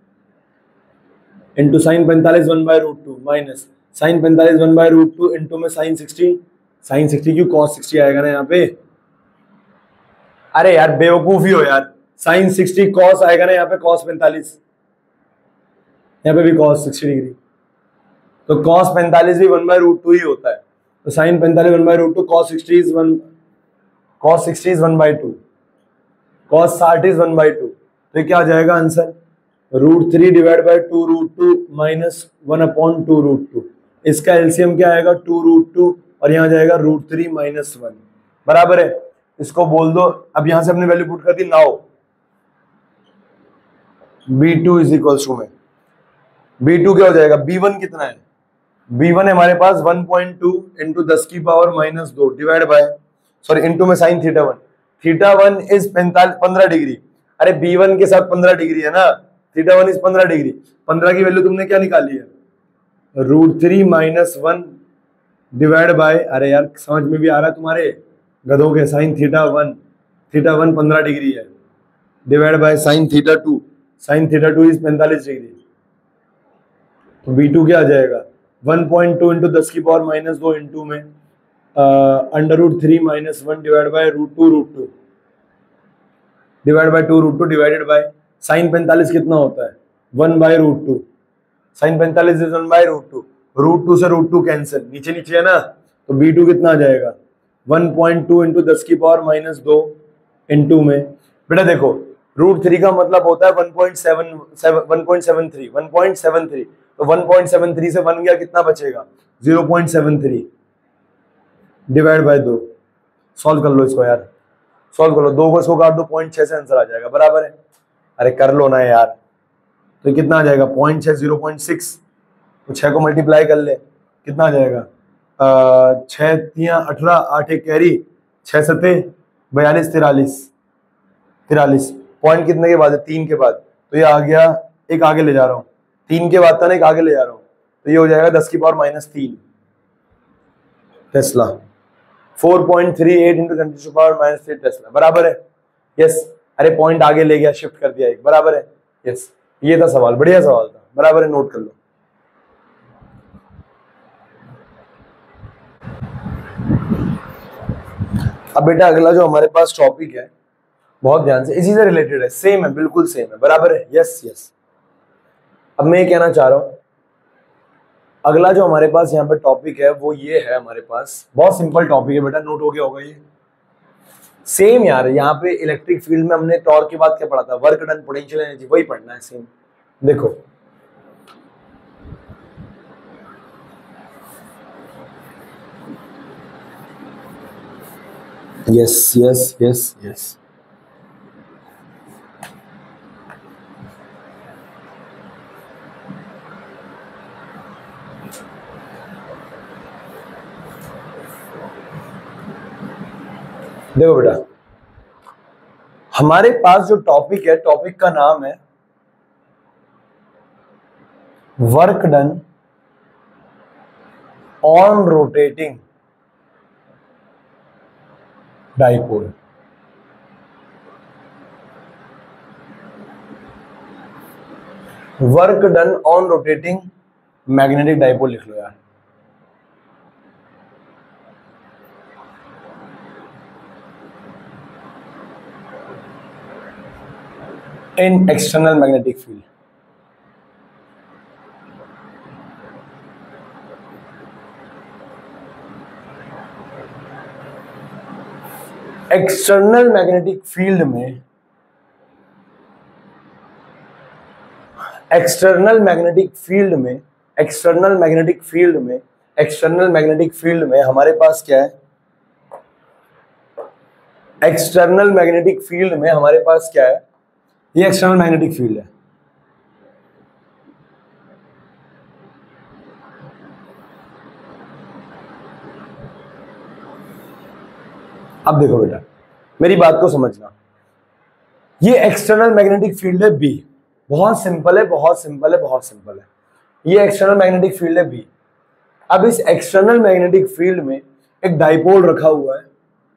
into sine पैंतालीस one by root two minus sine पैंतालीस one by root two into में साइन सिक्सटी, साइन सिक्सटी क्यों कॉस सिक्सटी आएगा ना यहाँ पे। अरे यार बेवकूफी हो यार, साइन सिक्सटी कॉस आएगा ना यहाँ पे, कॉस पैंतालीस, यहाँ पे भी कॉस सिक्सटी डिग्री, तो कॉस पैंतालीस भी वन बाय रूट टू ही होता है। तो साइन पैंतालीस one by root two, cos sixty is one, cos sixty is one by two, cos साठ इज वन बाई टू। तो क्या आ जाएगा answer? Root three divide by two root two minus one upon two root two. इसका LCM क्या आएगा? To root to, और यहाँ जाएगा रूट थ्री माइनस वन बराबर है। इसको बोल दो, अब यहां से हमने वैल्यू पुट कर दी, now B two is equal to में बी टू क्या हो जाएगा? बी वन कितना है? बी वन है हमारे पास वन पॉइंट टू इंटू दस की पावर माइनस दो डिवाइड बाय, सॉरी इंटू में sine theta one, theta one is पैंतालीस पंद्रह डिग्री। अरे बी वन के साथ पंद्रह डिग्री है ना, थीटा वन इज पंद्रह डिग्री। पंद्रह की वैल्यू तुमने क्या निकाली है? Root three minus one divide by, अरे यार समझ में भी आ रहा है तुम्हारे गधों के, sine theta one, theta one पंद्रह डिग्री है, divide by sine theta two, sine theta two is पैंतालीस डिग्री। तो बी टू क्या आ जाएगा? वन पॉइंट टू इंटू दस की पावर माइनस दो इंटू में under root three minus one divide by root two root two divide by two root two divided by sine पैंतालीस कितना होता है? One by root two, sine पैंतालीस is one by root two, root two से root two cancel, नीचे नीचे है ना, तो बी टू कितना आ जाएगा? वन पॉइंट टू इंटू दस की पावर माइनस दो इंटू में, बेटा देखो रूट थ्री का मतलब होता है one point seven seven one point seven three one point seven three, तो वन पॉइंट सेवन थ्री से वन गया कितना बचेगा? Zero point seven three divide by दो। सॉल्व कर लो इसको यार, सॉल्व कर लो, दो को इसको काट दो, पॉइंट छह से आंसर आ जाएगा बराबर है। अरे कर लो ना यार, तो कितना आ जाएगा? पॉइंट छह, जीरो पॉइंट सिक्स, तो छह को मल्टीप्लाई कर ले, कितना आ जाएगा? छह तिया अठारह, आठ एक कैरी, छह सते बयालीस, तिरालीस तिरालीस पॉइंट कितने के बाद है? तीन के बाद, तो ये आ गया, एक आगे ले जा रहा हूँ, तीन के बाद था ना, एक आगे ले जा रहा हूँ, तो ये हो जाएगा दस की पावर माइनस तीन tesla, four point three eight into ten to power minus three tesla बराबर है। यस, अरे पॉइंट आगे ले गया, शिफ्ट कर दिया एक, बराबर है। यस, ये था सवाल, बढ़िया सवाल था, बराबर है, नोट कर लो। अब बेटा अगला जो हमारे पास टॉपिक है, बहुत ध्यान से, इसी से रिलेटेड है, सेम है, बिल्कुल सेम है, बराबर है। यस यस, अब मैं ये कहना चाह रहा हूं, अगला जो हमारे पास यहाँ पे टॉपिक है वो ये है हमारे पास, बहुत सिंपल टॉपिक है बेटा, नोट हो गया होगा ये। सेम यार, यहाँ पे इलेक्ट्रिक फील्ड में हमने टॉर्क के बाद क्या पढ़ा था? वर्क डन, पोटेंशियल एनर्जी, वही पढ़ना है सेम। देखो यस यस यस यस, देखो बेटा, हमारे पास जो टॉपिक है, टॉपिक का नाम है work done on rotating dipole. Work done on rotating magnetic dipole लिख लो यार। In external magnetic field, external magnetic field में एक्सटर्नल मैग्नेटिक फील्ड में एक्सटर्नल मैग्नेटिक फील्ड में एक्सटर्नल मैग्नेटिक फील्ड में हमारे पास क्या है? एक्सटर्नल मैग्नेटिक फील्ड में हमारे पास क्या है? ये एक्सटर्नल मैग्नेटिक फील्ड है। अब देखो बेटा, मेरी बात को समझना, ये एक्सटर्नल मैग्नेटिक फील्ड है बी। बहुत सिंपल है, बहुत सिंपल है, बहुत सिंपल है। ये एक्सटर्नल मैग्नेटिक फील्ड है बी। अब इस एक्सटर्नल मैग्नेटिक फील्ड में एक डाइपोल रखा हुआ है,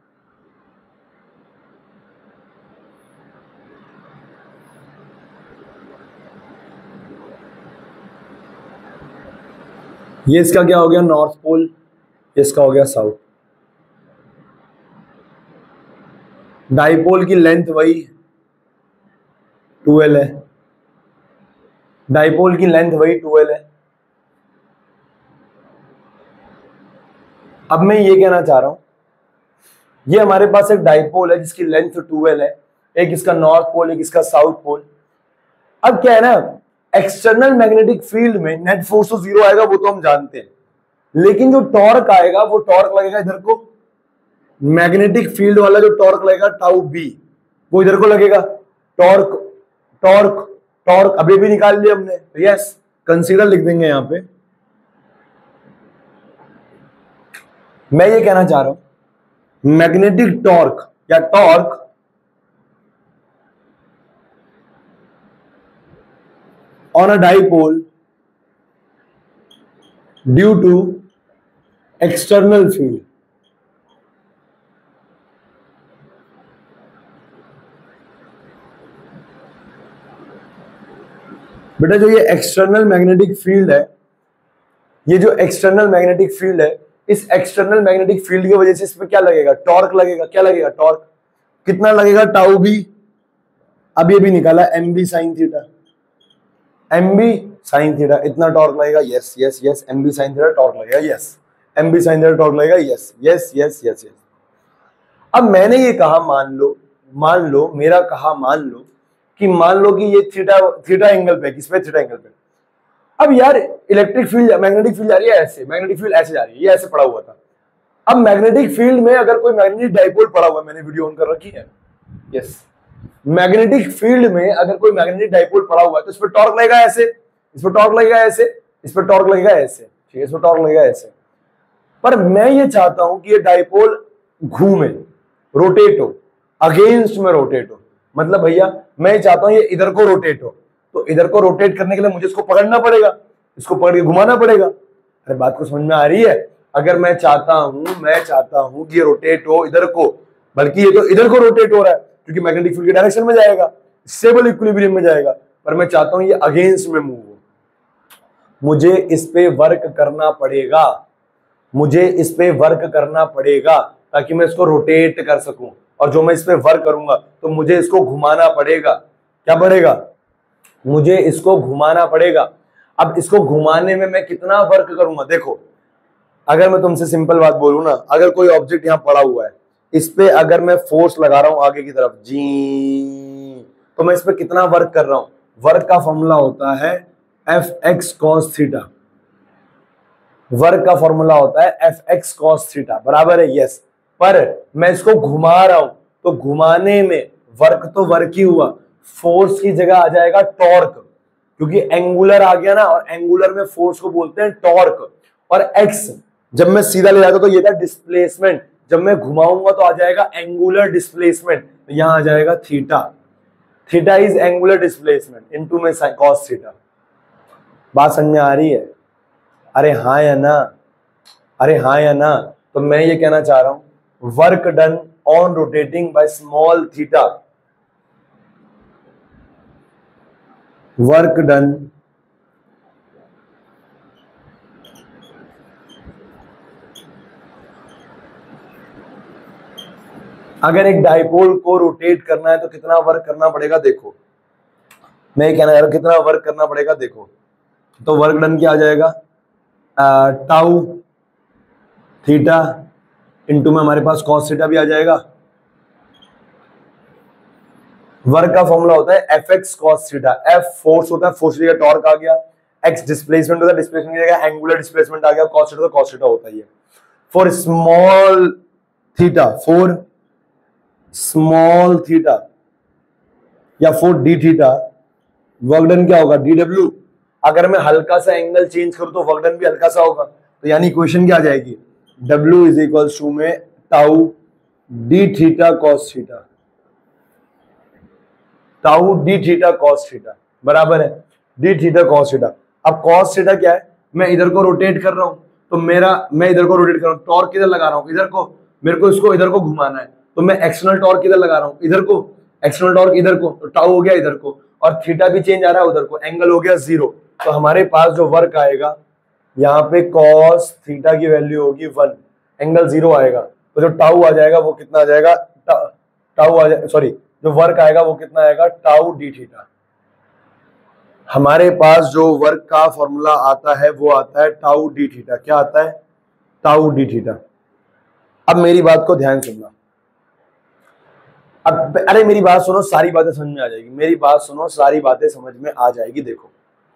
ये इसका क्या हो गया? North pole. इसका हो गया साउथ। डाइपोल की लेंथ वही ट्वेल्व है, डाइपोल की लेंथ वही ट्वेल्व है। अब मैं ये कहना चाह रहा हूं, ये हमारे पास एक डाइपोल है जिसकी लेंथ ट्वेल्व है, एक इसका नॉर्थ पोल, एक इसका साउथ पोल। अब क्या है ना, एक्सटर्नल मैग्नेटिक फील्ड में नेट फोर्स तो जीरो आएगा, वो तो हम जानते हैं, लेकिन जो टॉर्क आएगा वो टॉर्क लगेगा इधर को। मैग्नेटिक फील्ड वाला जो टॉर्क लगेगा टाउ बी, वो इधर को लगेगा। टॉर्क टॉर्क टॉर्क अभी भी निकाल लिया हमने, यस, कंसीडर लिख देंगे यहां पे। मैं ये कहना चाह रहा हूं, मैग्नेटिक टॉर्क या torque on a dipole due to external field, बेटा जो ये एक्सटर्नल मैग्नेटिक फील्ड है, ये जो एक्सटर्नल मैग्नेटिक फील्ड है, इस एक्सटर्नल मैग्नेटिक फील्ड की वजह से इसमें क्या लगेगा? टॉर्क लगेगा। क्या लगेगा? टॉर्क। कितना लगेगा? Tau B. अब ये भी निकाला, M B sine theta, M B sine theta, इतना टॉर्क लगेगा। Yes yes yes, M B sine theta torque लगेगा। Yes, M B sine theta torque लगेगा। Yes yes yes yes yes. अब मैंने ये कहा, मान लो मान लो मेरा कहा मान लो कि मान लो कि ये थीटा थीटा एंगल पे, किस पे? थीटा एंगल पे। अब यार इलेक्ट्रिक फील्ड, मैग्नेटिक फील्ड जा रही है ऐसे, मैग्नेटिक फील्ड ऐसे जा रही है, ये ऐसे पड़ा हुआ था। अब मैग्नेटिक फील्ड में अगर कोई मैग्नेटिक डाइपोल पड़ा हुआ है, मैंने वीडियो ऑन कर रखी है, यस, मैग्नेटिक फील्ड में अगर कोई मैग्नेटिक डाइपोल पड़ा हुआ है तो इस पर टॉर्क लगेगा ऐसे, इस पर टॉर्क लगेगा ऐसे, इस पर टॉर्क लगेगा ऐसे, ठीक है, इस पर टॉर्क लगेगा ऐसे। पर मैं ये चाहता हूं कि ये डाइपोल घूमे, रोटेट हो, अगेंस्ट में रोटेट हो। मतलब भैया मैं चाहता हूं ये इधर को रोटेट हो, तो इधर को रोटेट करने के लिए मुझे इसको पकड़ना पड़ेगा, इसको पकड़ के घुमाना पड़ेगा। अरे बात को समझ में आ रही है? अगर मैं चाहता हूं मैं चाहता हूं कि ये रोटेट हो इधर को, बल्कि ये तो इधर को रोटेट हो रहा है क्योंकि मैग्नेटिक फील्ड की डायरेक्शन में जाएगा, स्टेबल इक्विलिब्रियम में जाएगा, पर मैं चाहता हूं ये अगेंस्ट में मूव हो। मुझे इस पे वर्क करना पड़ेगा, मुझे इस पे वर्क करना पड़ेगा ताकि मैं इसको रोटेट कर सकूं। और जो मैं इस पे वर्क करूंगा तो मुझे इसको घुमाना पड़ेगा। क्या पड़ेगा? मुझे इसको घुमाना पड़ेगा। अब इसको घुमाने में मैं कितना वर्क करूंगा? देखो, अगर मैं तुमसे सिंपल बात बोलूं ना, अगर कोई ऑब्जेक्ट यहां पड़ा हुआ है, इस पे अगर मैं फोर्स लगा रहा हूं आगे की तरफ जी, तो मैं इस पे कितना वर्क कर रहा हूं? वर्क का फॉर्मूला होता है F x cos theta. Work का फॉर्मूला होता है एफ एक्स कॉस थीटा, बराबर है, यस। पर मैं इसको घुमा रहा हूं तो घुमाने में वर्क तो वर्क ही हुआ, फोर्स की जगह आ जाएगा टॉर्क, क्योंकि एंगुलर आ गया ना, और एंगुलर में फोर्स को बोलते हैं टॉर्क। और एक्स जब मैं सीधा ले जाता तो ये था डिस्प्लेसमेंट, जब मैं घुमाऊंगा तो आ जाएगा एंगुलर डिस्प्लेसमेंट, यहां आ जाएगा theta. Theta is angular displacement into में कॉस थीटा। बात समझ में आ रही है? अरे हाँ या ना, अरे हाँ या ना। तो मैं ये कहना चाह रहा हूं work done on rotating by small theta, work done अगर एक डाइपोल को रोटेट करना है तो कितना वर्क करना पड़ेगा देखो। मैं ये कहना चाह रहा हूं कितना वर्क करना पड़ेगा देखो। तो वर्क डन क्या आ जाएगा, टाउ थीटा इंटू में हमारे पास कॉस थीटा भी आ जाएगा। वर्क का फॉर्मूला होता है F x cos theta. F force होता है, फोर्स की जगह टॉर्क आ गया, एक्स डिस्प्लेसमेंट होता है, डिस्प्लेसमेंट की जगह एंगुलर डिस्प्लेसमेंट आ गया, कॉस थीटा तो कॉस थीटा होता ही है। For small theta, for small theta या for d theta work done क्या होगा, डी डब्ल्यू। अगर मैं हल्का सा एंगल चेंज करूं तो वर्क डन भी हल्का सा होगा, तो यानी इक्वेशन क्या आ जाएगी, W इज इक्वल टू में tau d theta cos theta, tau d theta cos theta बराबर है डी थीटा कॉस थीटा। अब कॉस थीटा क्या है, मैं इधर को रोटेट कर रहा हूं तो मेरा मैं इधर को रोटेट कर रहा हूं, टॉर्क किधर लगा रहा हूं, इधर को, मेरे को इसको इधर को घुमाना है तो मैं एक्सटर्नल टॉर्क किधर लगा रहा हूं, इधर को, एक्सटर्नल टॉर्क इधर को, तो टाउ हो गया इधर को, और थीटा भी चेंज आ रहा है उधर को, एंगल हो गया जीरो। तो हमारे पास जो वर्क आएगा यहाँ पे कॉस थीटा की वैल्यू होगी वन, एंगल जीरो आएगा, तो जो टाउ आ जाएगा वो कितना आ जाएगा, टाउ आ जाएगा, सॉरी जो वर्क आएगा वो कितना आएगा, टाउ डी थीटा। हमारे पास जो वर्क का फॉर्मूला आता है वो आता है टाउ डी थीटा। क्या आता है, टाउ डी थीटा। अब मेरी बात को ध्यान सुनना, अब अरे मेरी बात सुनो, सारी बातें समझ में आ जाएगी, मेरी बात सुनो, सारी बातें समझ में आ जाएगी। देखो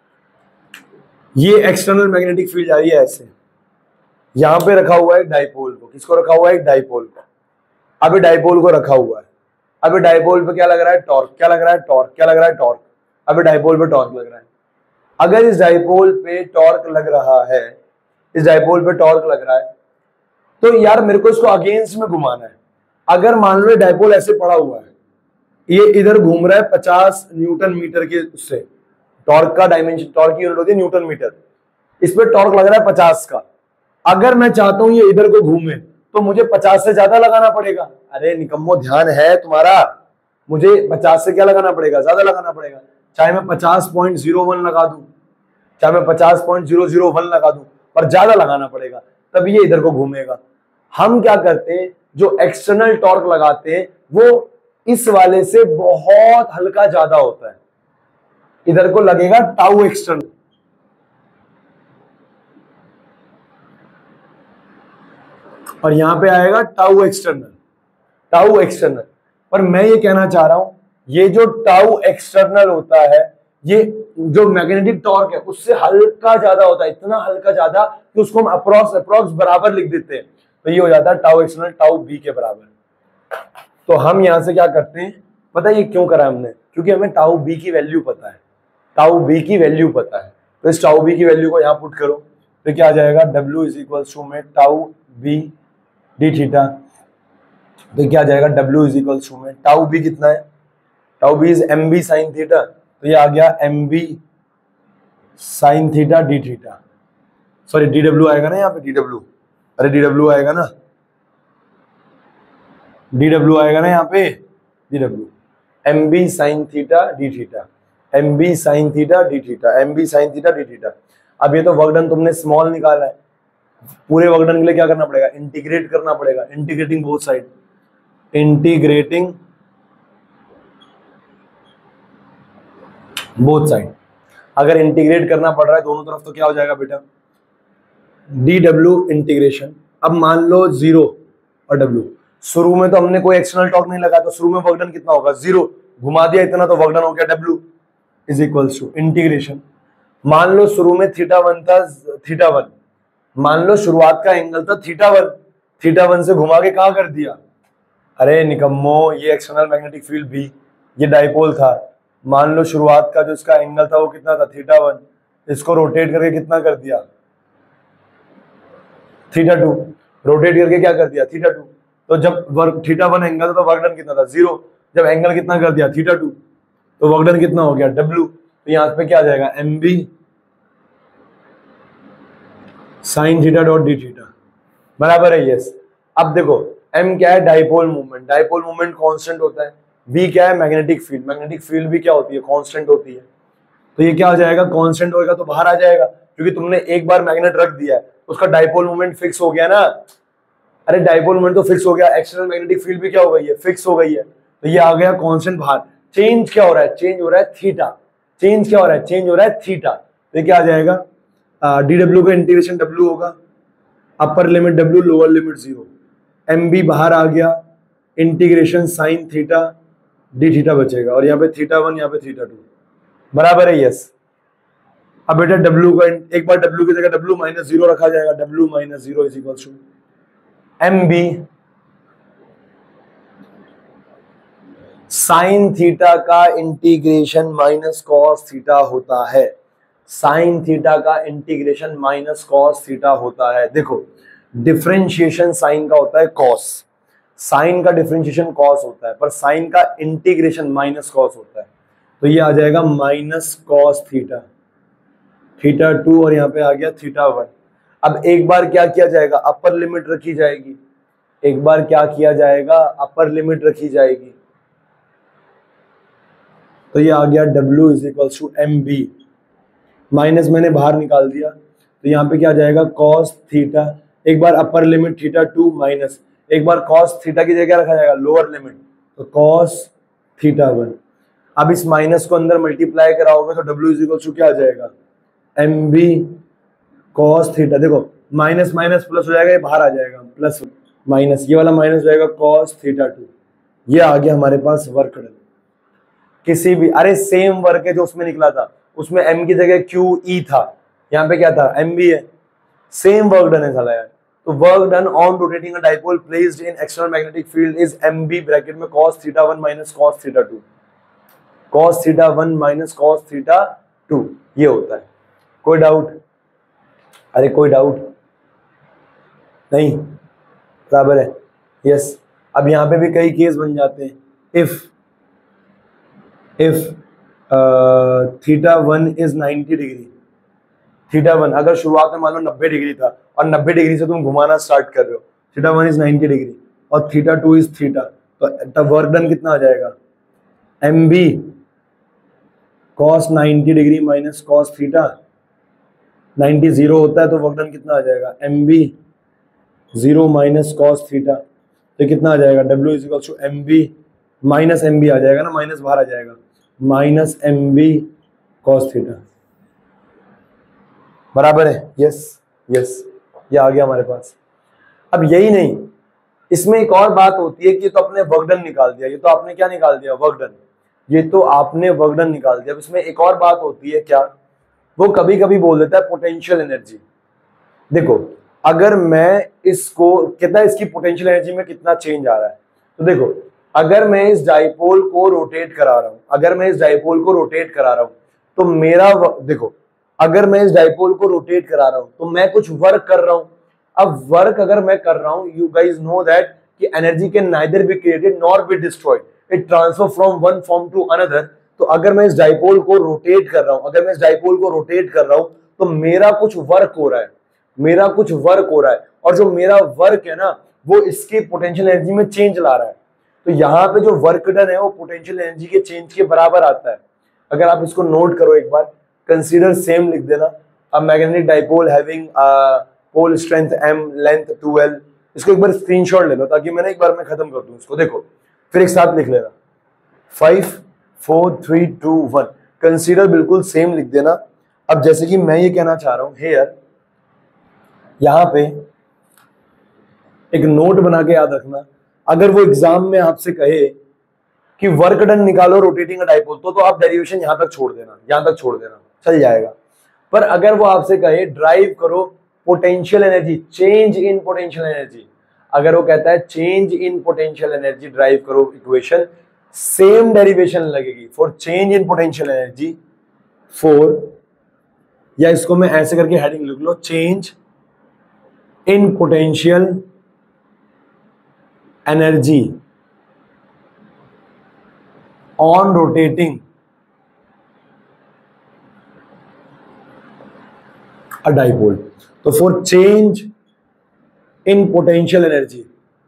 ये एक्सटर्नल मैग्नेटिक फील्ड जा रही है ऐसे, यहां पे रखा हुआ है डाइपोल को, किसको रखा हुआ है, एक डाइपोल को। अभी डाइपोल को रखा हुआ है, अभी डाइपोल पे क्या लग रहा है, टॉर्क, क्या लग रहा है, टॉर्क, क्या लग रहा है, टॉर्क। अभी डाइपोल पे टॉर्क लग रहा है। अगर इस डाइपोल पे टॉर्क लग रहा है, इस डाइपोल पे टॉर्क लग रहा है, तो यार मेरे को इसको अगेंस्ट में घुमाना है। अगर मान लो डाइपोल ऐसे पड़ा हुआ है, ये इधर घूम रहा है पचास न्यूटन मीटर के उससे, टॉर्क का डायमेंशन, टॉर्क की यूनिट होती है न्यूटन मीटर, इस पे टॉर्क लग रहा है पचास का। अगर मैं चाहता हूं ये इधर को घूमे तो मुझे पचास से ज्यादा लगाना पड़ेगा। अरे निकम्मो ध्यान है तुम्हारा, मुझे पचास से क्या लगाना पड़ेगा, ज्यादा लगाना पड़ेगा। चाहे मैं पचास पॉइंट जीरो वन लगा दूं, चाहे मैं पचास पॉइंट जीरो जीरो वन लगा दूं, पर ज्यादा लगाना पड़ेगा, तभी ये इधर को घूमेगा। हम क्या करते हैं, जो एक्सटर्नल टॉर्क लगाते हैं वो इस वाले से बहुत हल्का ज्यादा होता है, इधर को लगेगा टाउ एक्सटर्नल, और यहां पे आएगा टाउ एक्सटर्नल, टाउ एक्सटर्नल। पर मैं ये कहना चाह रहा हूं, ये जो टाउ एक्सटर्नल होता है, ये जो मैग्नेटिक टॉर्क है उससे हल्का ज्यादा होता है, इतना हल्का ज्यादा कि उसको हम अप्रॉक्स अप्रॉक्स बराबर लिख देते हैं, तो ये हो जाता है टाउ एक्सटर्नल टाउ बी के बराबर। तो हम यहां से क्या करते हैं, पता है ये क्यों करा हमने, क्योंकि हमें टाउ बी की वैल्यू पता है, टाउ बी की वैल्यू पता है। तो इस टाउ बी की वैल्यू को यहां पुट करो तो क्या आ जाएगा, W इज इक्वल टू में टाउ बी डी थीटा। तो क्या आ जाएगा, W इज इक्वल टू में टाउ बी कितना है, tau B is M B sine theta, तो ये आ गया M B sine theta d theta. Sorry d W आएगा ना यहाँ पे, डी डब्ल्यू, अरे डी डब्ल्यू आएगा ना, डी डब्ल्यू आएगा ना यहाँ पे, d W M B sine theta d theta, M B sine theta d theta, M B sine theta d theta. अब ये तो वर्क डन तुमने स्मॉल निकाला है, पूरे वर्क डन के लिए क्या करना पड़ेगा, इंटीग्रेट करना पड़ेगा, integrating both side, integrating both side. अगर इंटीग्रेट करना पड़ रहा है दोनों तरफ तो क्या हो जाएगा बेटा, डी डब्ल्यू इंटीग्रेशन। अब मान लो जीरो और डब्ल्यू, शुरू में तो हमने कोई एक्सटर्नल टॉर्क नहीं लगा, तो शुरू में वर्क डन कितना होगा, जीरो, घुमा दिया इतना तो वर्क डन हो गया W is equals to integration. मान लो शुरू में थीटा वन था, थीटा वन, मान लो शुरुआत का एंगल था थीटा वन, थीटा वन से घुमा के कहां कर दिया, अरे निकम्मो ये एक्सटर्नल मैग्नेटिक फील्ड भी, ये डाइपोल था, मान लो शुरुआत का जो इसका एंगल था वो कितना था, थीटा वन, इसको रोटेट करके कितना कर दिया, थीटा टू, रोटेट करके क्या कर दिया, थीटा टू। तो जब वर्क थीटा वन एंगल था तो वर्क डन कितना था, जीरो। जब एंगल कितना कर दिया, थीटा टू, तो वर्क डन कितना हो गया, डब्ल्यू। तो यहाँ पे क्या आ जाएगा, M B sine theta dot d theta, बराबर है यस। अब देखो m क्या है, dipole movement, dipole movement constant होता है। v क्या है, मैग्नेटिक फील्ड, मैग्नेटिक फील्ड भी क्या होती है, कांस्टेंट होती है। तो ये क्या हो जाएगा, कांस्टेंट होएगा तो बाहर आ जाएगा, क्योंकि तुमने एक बार मैग्नेट रख दिया है, उसका डाइपोल मूवमेंट फिक्स हो गया ना। अरे डाइपोल मूवमेंट तो फिक्स हो गया, एक्सटर्नल मैग्नेटिक फील्ड भी क्या हो गई है, फिक्स हो गई है। तो ये आ गया कांस्टेंट बाहर। चेंज क्या हो रहा है, चेंज हो रहा है थीटा। चेंज क्या हो रहा है, चेंज हो रहा है थीटा। तो ये क्या आ जाएगा, डी डब्ल्यू का इंटीग्रेशन डब्ल्यू होगा, upper limit W, lower limit zero, M B बाहर आ गया, integration sine theta d theta बचेगा, और यहाँ पे थीटा वन, यहाँ पे थीटा टू, बराबर है यस। अब बेटा डब्ल्यू का एक बार डब्ल्यू की जगह डब्ल्यू माइनस जीरो रखा जाएगा, W minus zero is equal to M B sine theta का इंटीग्रेशन माइनस कॉस थीटा होता है। साइन थीटा का इंटीग्रेशन माइनस कॉस थीटा होता है। देखो डिफरेंशिएशन साइन का होता है कॉस, साइन का डिफरेंशिएशन कॉस होता है, पर साइन का इंटीग्रेशन माइनस कॉस होता है। तो ये आ जाएगा minus cos theta, theta two, और यहाँ पे आ गया थीटा वन। अब एक बार क्या किया जाएगा, अपर लिमिट रखी जाएगी, एक बार क्या किया जाएगा, अपर लिमिट रखी जाएगी। तो ये आ गया W is equal to M B, minus मैंने बाहर निकाल दिया, तो यहाँ पे क्या आ जाएगा, कॉस थीटा, एक बार upper limit theta two minus, एक बार कॉस थीटा की जगह रखा जाएगा लोअर लिमिट, तो कॉस थीटा वन। अब इस माइनस को अंदर मल्टीप्लाई कराओगे तो W इज इक्वल टू क्या आ जाएगा, एम बी कॉस थीटा। देखो माइनस माइनस प्लस हो जाएगा, ये बाहर आ जाएगा, प्लस माइनस, ये वाला माइनस हो जाएगा कॉस थीटा टू। ये आ गया हमारे पास वर्क डन। किसी भी, अरे सेम वर्क है जो उसमें निकला था, उसमें m की जगह क्यू ई था, यहाँ पे क्या था, एम बी है, सेम वर्क डन है साला यार। तो work done on rotating a dipole placed in external magnetic field is M B bracket में cos theta one minus cos theta two, cos theta one minus cos theta two, ये होता है। कोई doubt, अरे कोई डाउट नहीं, बराबर है यस। अब यहाँ पे भी कई केस बन जाते हैं, if if theta one is ninety degree, theta one अगर शुरुआत में मान लो नब्बे डिग्री था और नब्बे डिग्री से तुम घुमाना स्टार्ट कर रहे हो, theta one is ninety degree और थीटा टू इज थीटा, तो तब वर्क डन कितना आ जाएगा, M B cos ninety degree minus cos theta, ninety zero होता है तो वर्क डन कितना आ जाएगा, M B zero minus cos theta, तो कितना आ जाएगा, W is equal to M B minus M B आ जाएगा ना, माइनस बाहर आ जाएगा, minus M B cos theta, बराबर है यस यस। ये आ गया हमारे पास। अब यही नहीं, इसमें एक और बात होती है कि तो आपने वर्क डन निकाल दिया, ये तो आपने क्या निकाल दिया, वर्क डन, ये तो आपने वर्क डन निकाल दिया। अब इसमें एक और बात होती है, क्या, वो कभी कभी बोल देता है पोटेंशियल एनर्जी। देखो अगर मैं इसको, कितना इसकी पोटेंशियल एनर्जी में कितना चेंज आ रहा है, तो देखो अगर मैं इस डाइपोल को रोटेट करा रहा हूं, अगर मैं इस डाइपोल को रोटेट करा रहा हूं तो मेरा, देखो अगर मैं इस डाइपोल को रोटेट करा रहा हूं तो मैं कुछ वर्क कर रहा हूं। अब वर्क अगर मैं कर रहा हूं, यू गाइज नो दैट कि energy can neither be created nor be destroyed, it transfer from one form to another. तो अगर मैं इस डाइपोल को रोटेट कर रहा हूं, अगर मैं इस डाइपोल को रोटेट कर रहा हूं तो मेरा कुछ वर्क हो रहा है, मेरा कुछ वर्क हो रहा है, और जो मेरा वर्क है ना वो इसकी पोटेंशियल एनर्जी में चेंज ला रहा है। तो यहाँ पे जो वर्क डन है वो पोटेंशियल एनर्जी के चेंज के बराबर आता है। अगर आप इसको नोट करो एक बार, कंसीडर सेम लिख देना, a magnetic dipole having pole strength m, length two L. इसको एक बार स्क्रीनशॉट ले लो ताकि मैंने एक बार में खत्म कर दूं इसको। देखो फिर एक साथ लिख लेना, five four three two one, consider बिल्कुल सेम लिख देना। अब जैसे कि मैं ये कहना चाह रहा हूं, हेयर, यहां पे एक नोट बना के याद रखना, अगर वो एग्जाम में आपसे कहे कि वर्क डन निकालो रोटेटिंग अ डाइपोल, तो तो आप डेरिवेशन यहां तक छोड़ देना, यहां तक छोड़ देना, चल जाएगा। पर अगर वो आपसे कहे ड्राइव करो potential energy, change in potential energy, अगर वो कहता है change in potential energy drive करो इक्वेशन, सेम डेरिवेशन लगेगी for change in potential energy for, या इसको मैं ऐसे करके हेडिंग लिख लो, change in potential energy on rotating a dipole. तो for change in potential energy,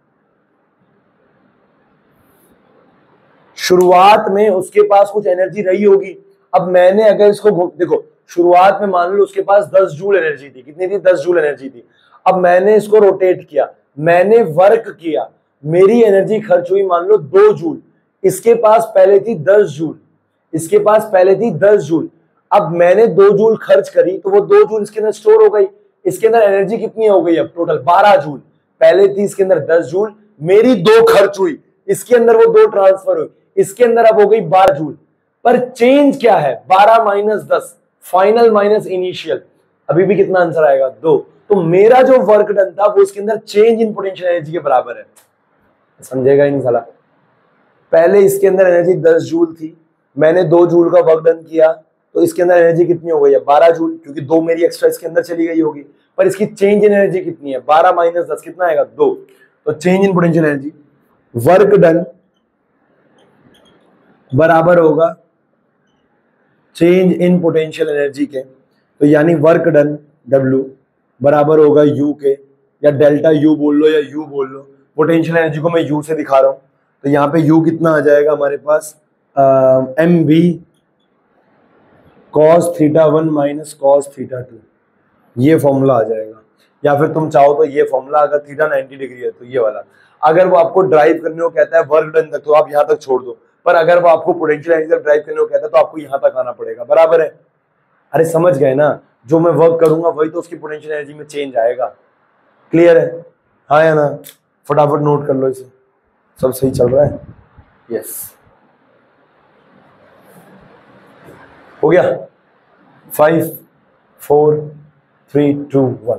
शुरुआत में उसके पास कुछ एनर्जी रही होगी। अब मैंने अगर इसको देखो, शुरुआत में मान लो उसके पास दस जूल एनर्जी थी। कितनी थी? दस जूल एनर्जी थी। अब मैंने इसको रोटेट किया, मैंने वर्क किया, मेरी एनर्जी खर्च हुई मान लो दो जूल। इसके पास पहले थी दस जूल, इसके पास पहले थी दस जूल। अब मैंने दो जूल खर्च करी तो वो दो जूल इसके अंदर स्टोर हो गई। इसके अंदर एनर्जी कितनी हो गई? अब टोटल बारह जूल। पहले थी इसके अंदर दस जूल, मेरी दो खर्च हुई, इसके अंदर वो दो ट्रांसफर हुई, इसके अंदर अब हो गई बारह जूल। पर चेंज क्या है? बारह माइनस दस, फाइनल माइनस इनिशियल, अभी भी कितना आंसर आएगा? दो। तो मेरा जो वर्क डन था वो इसके अंदर चेंज इन पोटेंशियल एनर्जी के बराबर है। समझेगा ही नहीं साला। पहले इसके अंदर एनर्जी दस जूल थी, मैंने दो जूल का वर्क डन किया, तो इसके अंदर एनर्जी कितनी हो गई है? बारह जूल, क्योंकि दो मेरी एक्स्ट्रा इसके अंदर चली गई होगी। पर इसकी चेंज इन एनर्जी कितनी है? बारह माइनस दस कितना आएगा? दो। तो change in potential energy, work done बराबर होगा चेंज इन पोटेंशियल एनर्जी के। तो यानी वर्क डन W बराबर होगा U के, या डेल्टा U बोल लो या U बोल लो। पोटेंशियल एनर्जी को मैं U से दिखा रहा हूं, तो यहाँ पे U कितना आ जाएगा हमारे पास? M B cos theta one minus cos theta two, ये फॉर्मूला आ जाएगा। या फिर तुम चाहो तो ये फॉर्मूला, अगर थीटा नाइन्टी डिग्री है तो ये वाला। अगर वो आपको ड्राइव करने को कहता है वर्क डन तक तो आप यहाँ तक छोड़ दो, पर अगर वो आपको पोटेंशियल एनर्जी तक ड्राइव करने को कहता है तो आपको यहाँ तक आना पड़ेगा। बराबर है? अरे समझ गए ना, जो मैं वर्क करूंगा वही तो उसकी पोटेंशियल एनर्जी में चेंज आएगा। क्लियर है? हाँ या ना? फटाफट नोट कर लो इसे, सब सही चल रहा है? यस, हो गया? Five four three two one.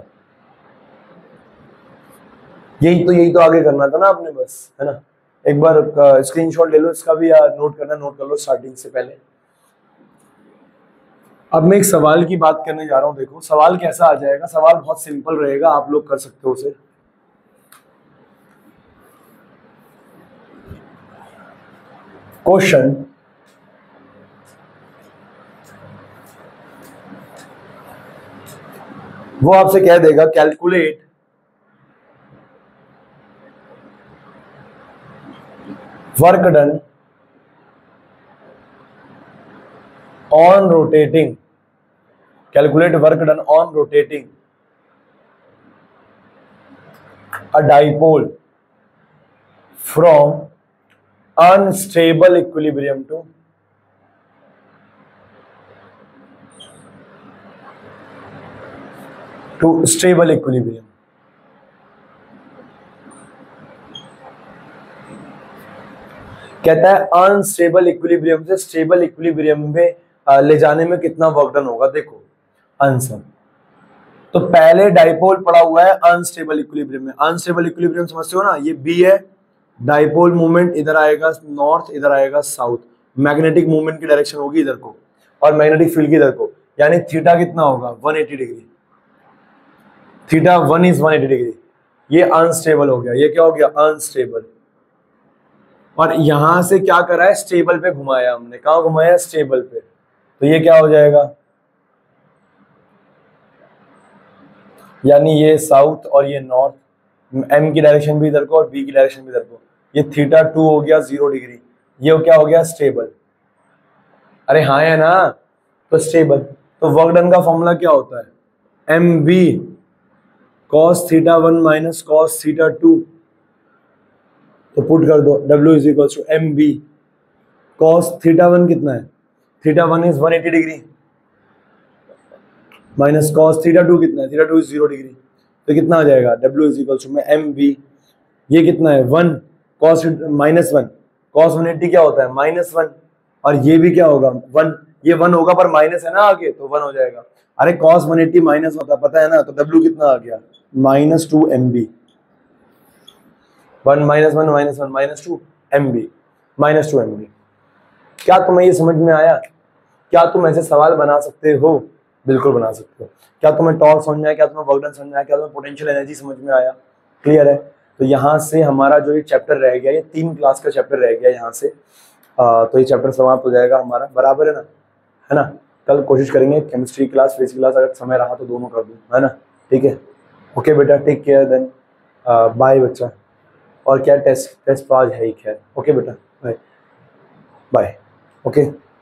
यही तो यही तो आगे करना था ना आपने, बस, है ना? एक बार स्क्रीनशॉट ले लो इसका भी, या नोट करना नोट कर लो स्टार्टिंग से पहले। अब मैं एक सवाल की बात करने जा रहा हूं। देखो सवाल कैसा आ जाएगा। सवाल बहुत सिंपल रहेगा, आप लोग कर सकते हो उसे। क्वेश्चन, वो आपसे कह देगा calculate work done on rotating, calculate work done on rotating a dipole from unstable equilibrium to to stable equilibrium. कहता है अनस्टेबल इक्विलिब्रियम से स्टेबल इक्विलिब्रियम में ले जाने में कितना वर्क डन होगा। देखो आंसर, तो पहले डाइपोल पड़ा हुआ है अनस्टेबल इक्विलिब्रियम में। अनस्टेबल इक्विलिब्रियम समझते हो ना, ये बी है, डाइपोल मूवमेंट इधर आएगा नॉर्थ, इधर आएगा साउथ, मैग्नेटिक मूवमेंट की डायरेक्शन होगी इधर को और मैग्नेटिक फील्ड की इधर को, यानी थीटा कितना होगा? One eighty degree. Theta one is one eighty degree. ये अनस्टेबल हो गया, ये क्या हो गया? अनस्टेबल। और यहां से क्या करा है? स्टेबल पे घुमाया हमने। कहां घुमाया? स्टेबल पे। तो ये क्या हो जाएगा? यानी ये साउथ और ये नॉर्थ, एम की डायरेक्शन भी इधर को और बी की डायरेक्शन भी इधर को। ये थीटा टू हो गया जीरो डिग्री। ये क्या हो गया? स्टेबल। अरे हाँ है ना? तो स्टेबल। तो वर्क डन का फॉर्मूला क्या होता है? M B cos theta one minus cos theta two. तो पुट कर दो W is equal to M B cos theta one कितना है? Theta one is one eighty degree minus cos theta two कितना है? Theta two is zero degree. तो कितना आ जाएगा? W इज इक्वल टू में एम बी, ये कितना है? One cos minus one, cos one eighty क्या होता है? Minus one. और ये भी क्या होगा? वन। ये वन होगा पर माइनस है ना आगे, तो वन हो जाएगा। अरे कॉस वन एट्टी माइनस होता है, पता है ना? तो W कितना आ गया? Minus two M B. One minus one minus one minus two M B, minus two M B. क्या तुम्हें ये समझ में आया? क्या तुम ऐसे सवाल बना सकते हो? बिल्कुल बना सकते हो। क्या तुम्हें टॉर्क समझ में आया? क्या तुम्हें वर्क डन समझ में आया? क्या तुम्हें पोटेंशियल एनर्जी समझ में आया? क्लियर है? तो यहाँ से हमारा जो ये चैप्टर रह गया, ये तीन क्लास का चैप्टर रह गया यहाँ से, आ, तो ये चैप्टर समाप्त हो जाएगा हमारा, बराबर है ना, है ना। कल कोशिश करेंगे केमिस्ट्री क्लास, फिजिक्स क्लास, अगर समय रहा तो दोनों कर दूँ, है ना, ठीक है। ओके बेटा, टेक केयर देन, बाय बच्चा। और क्या टेस्ट टेस्ट तो आज है ही, खैर। ओके बेटा, बाय बाय, ओके।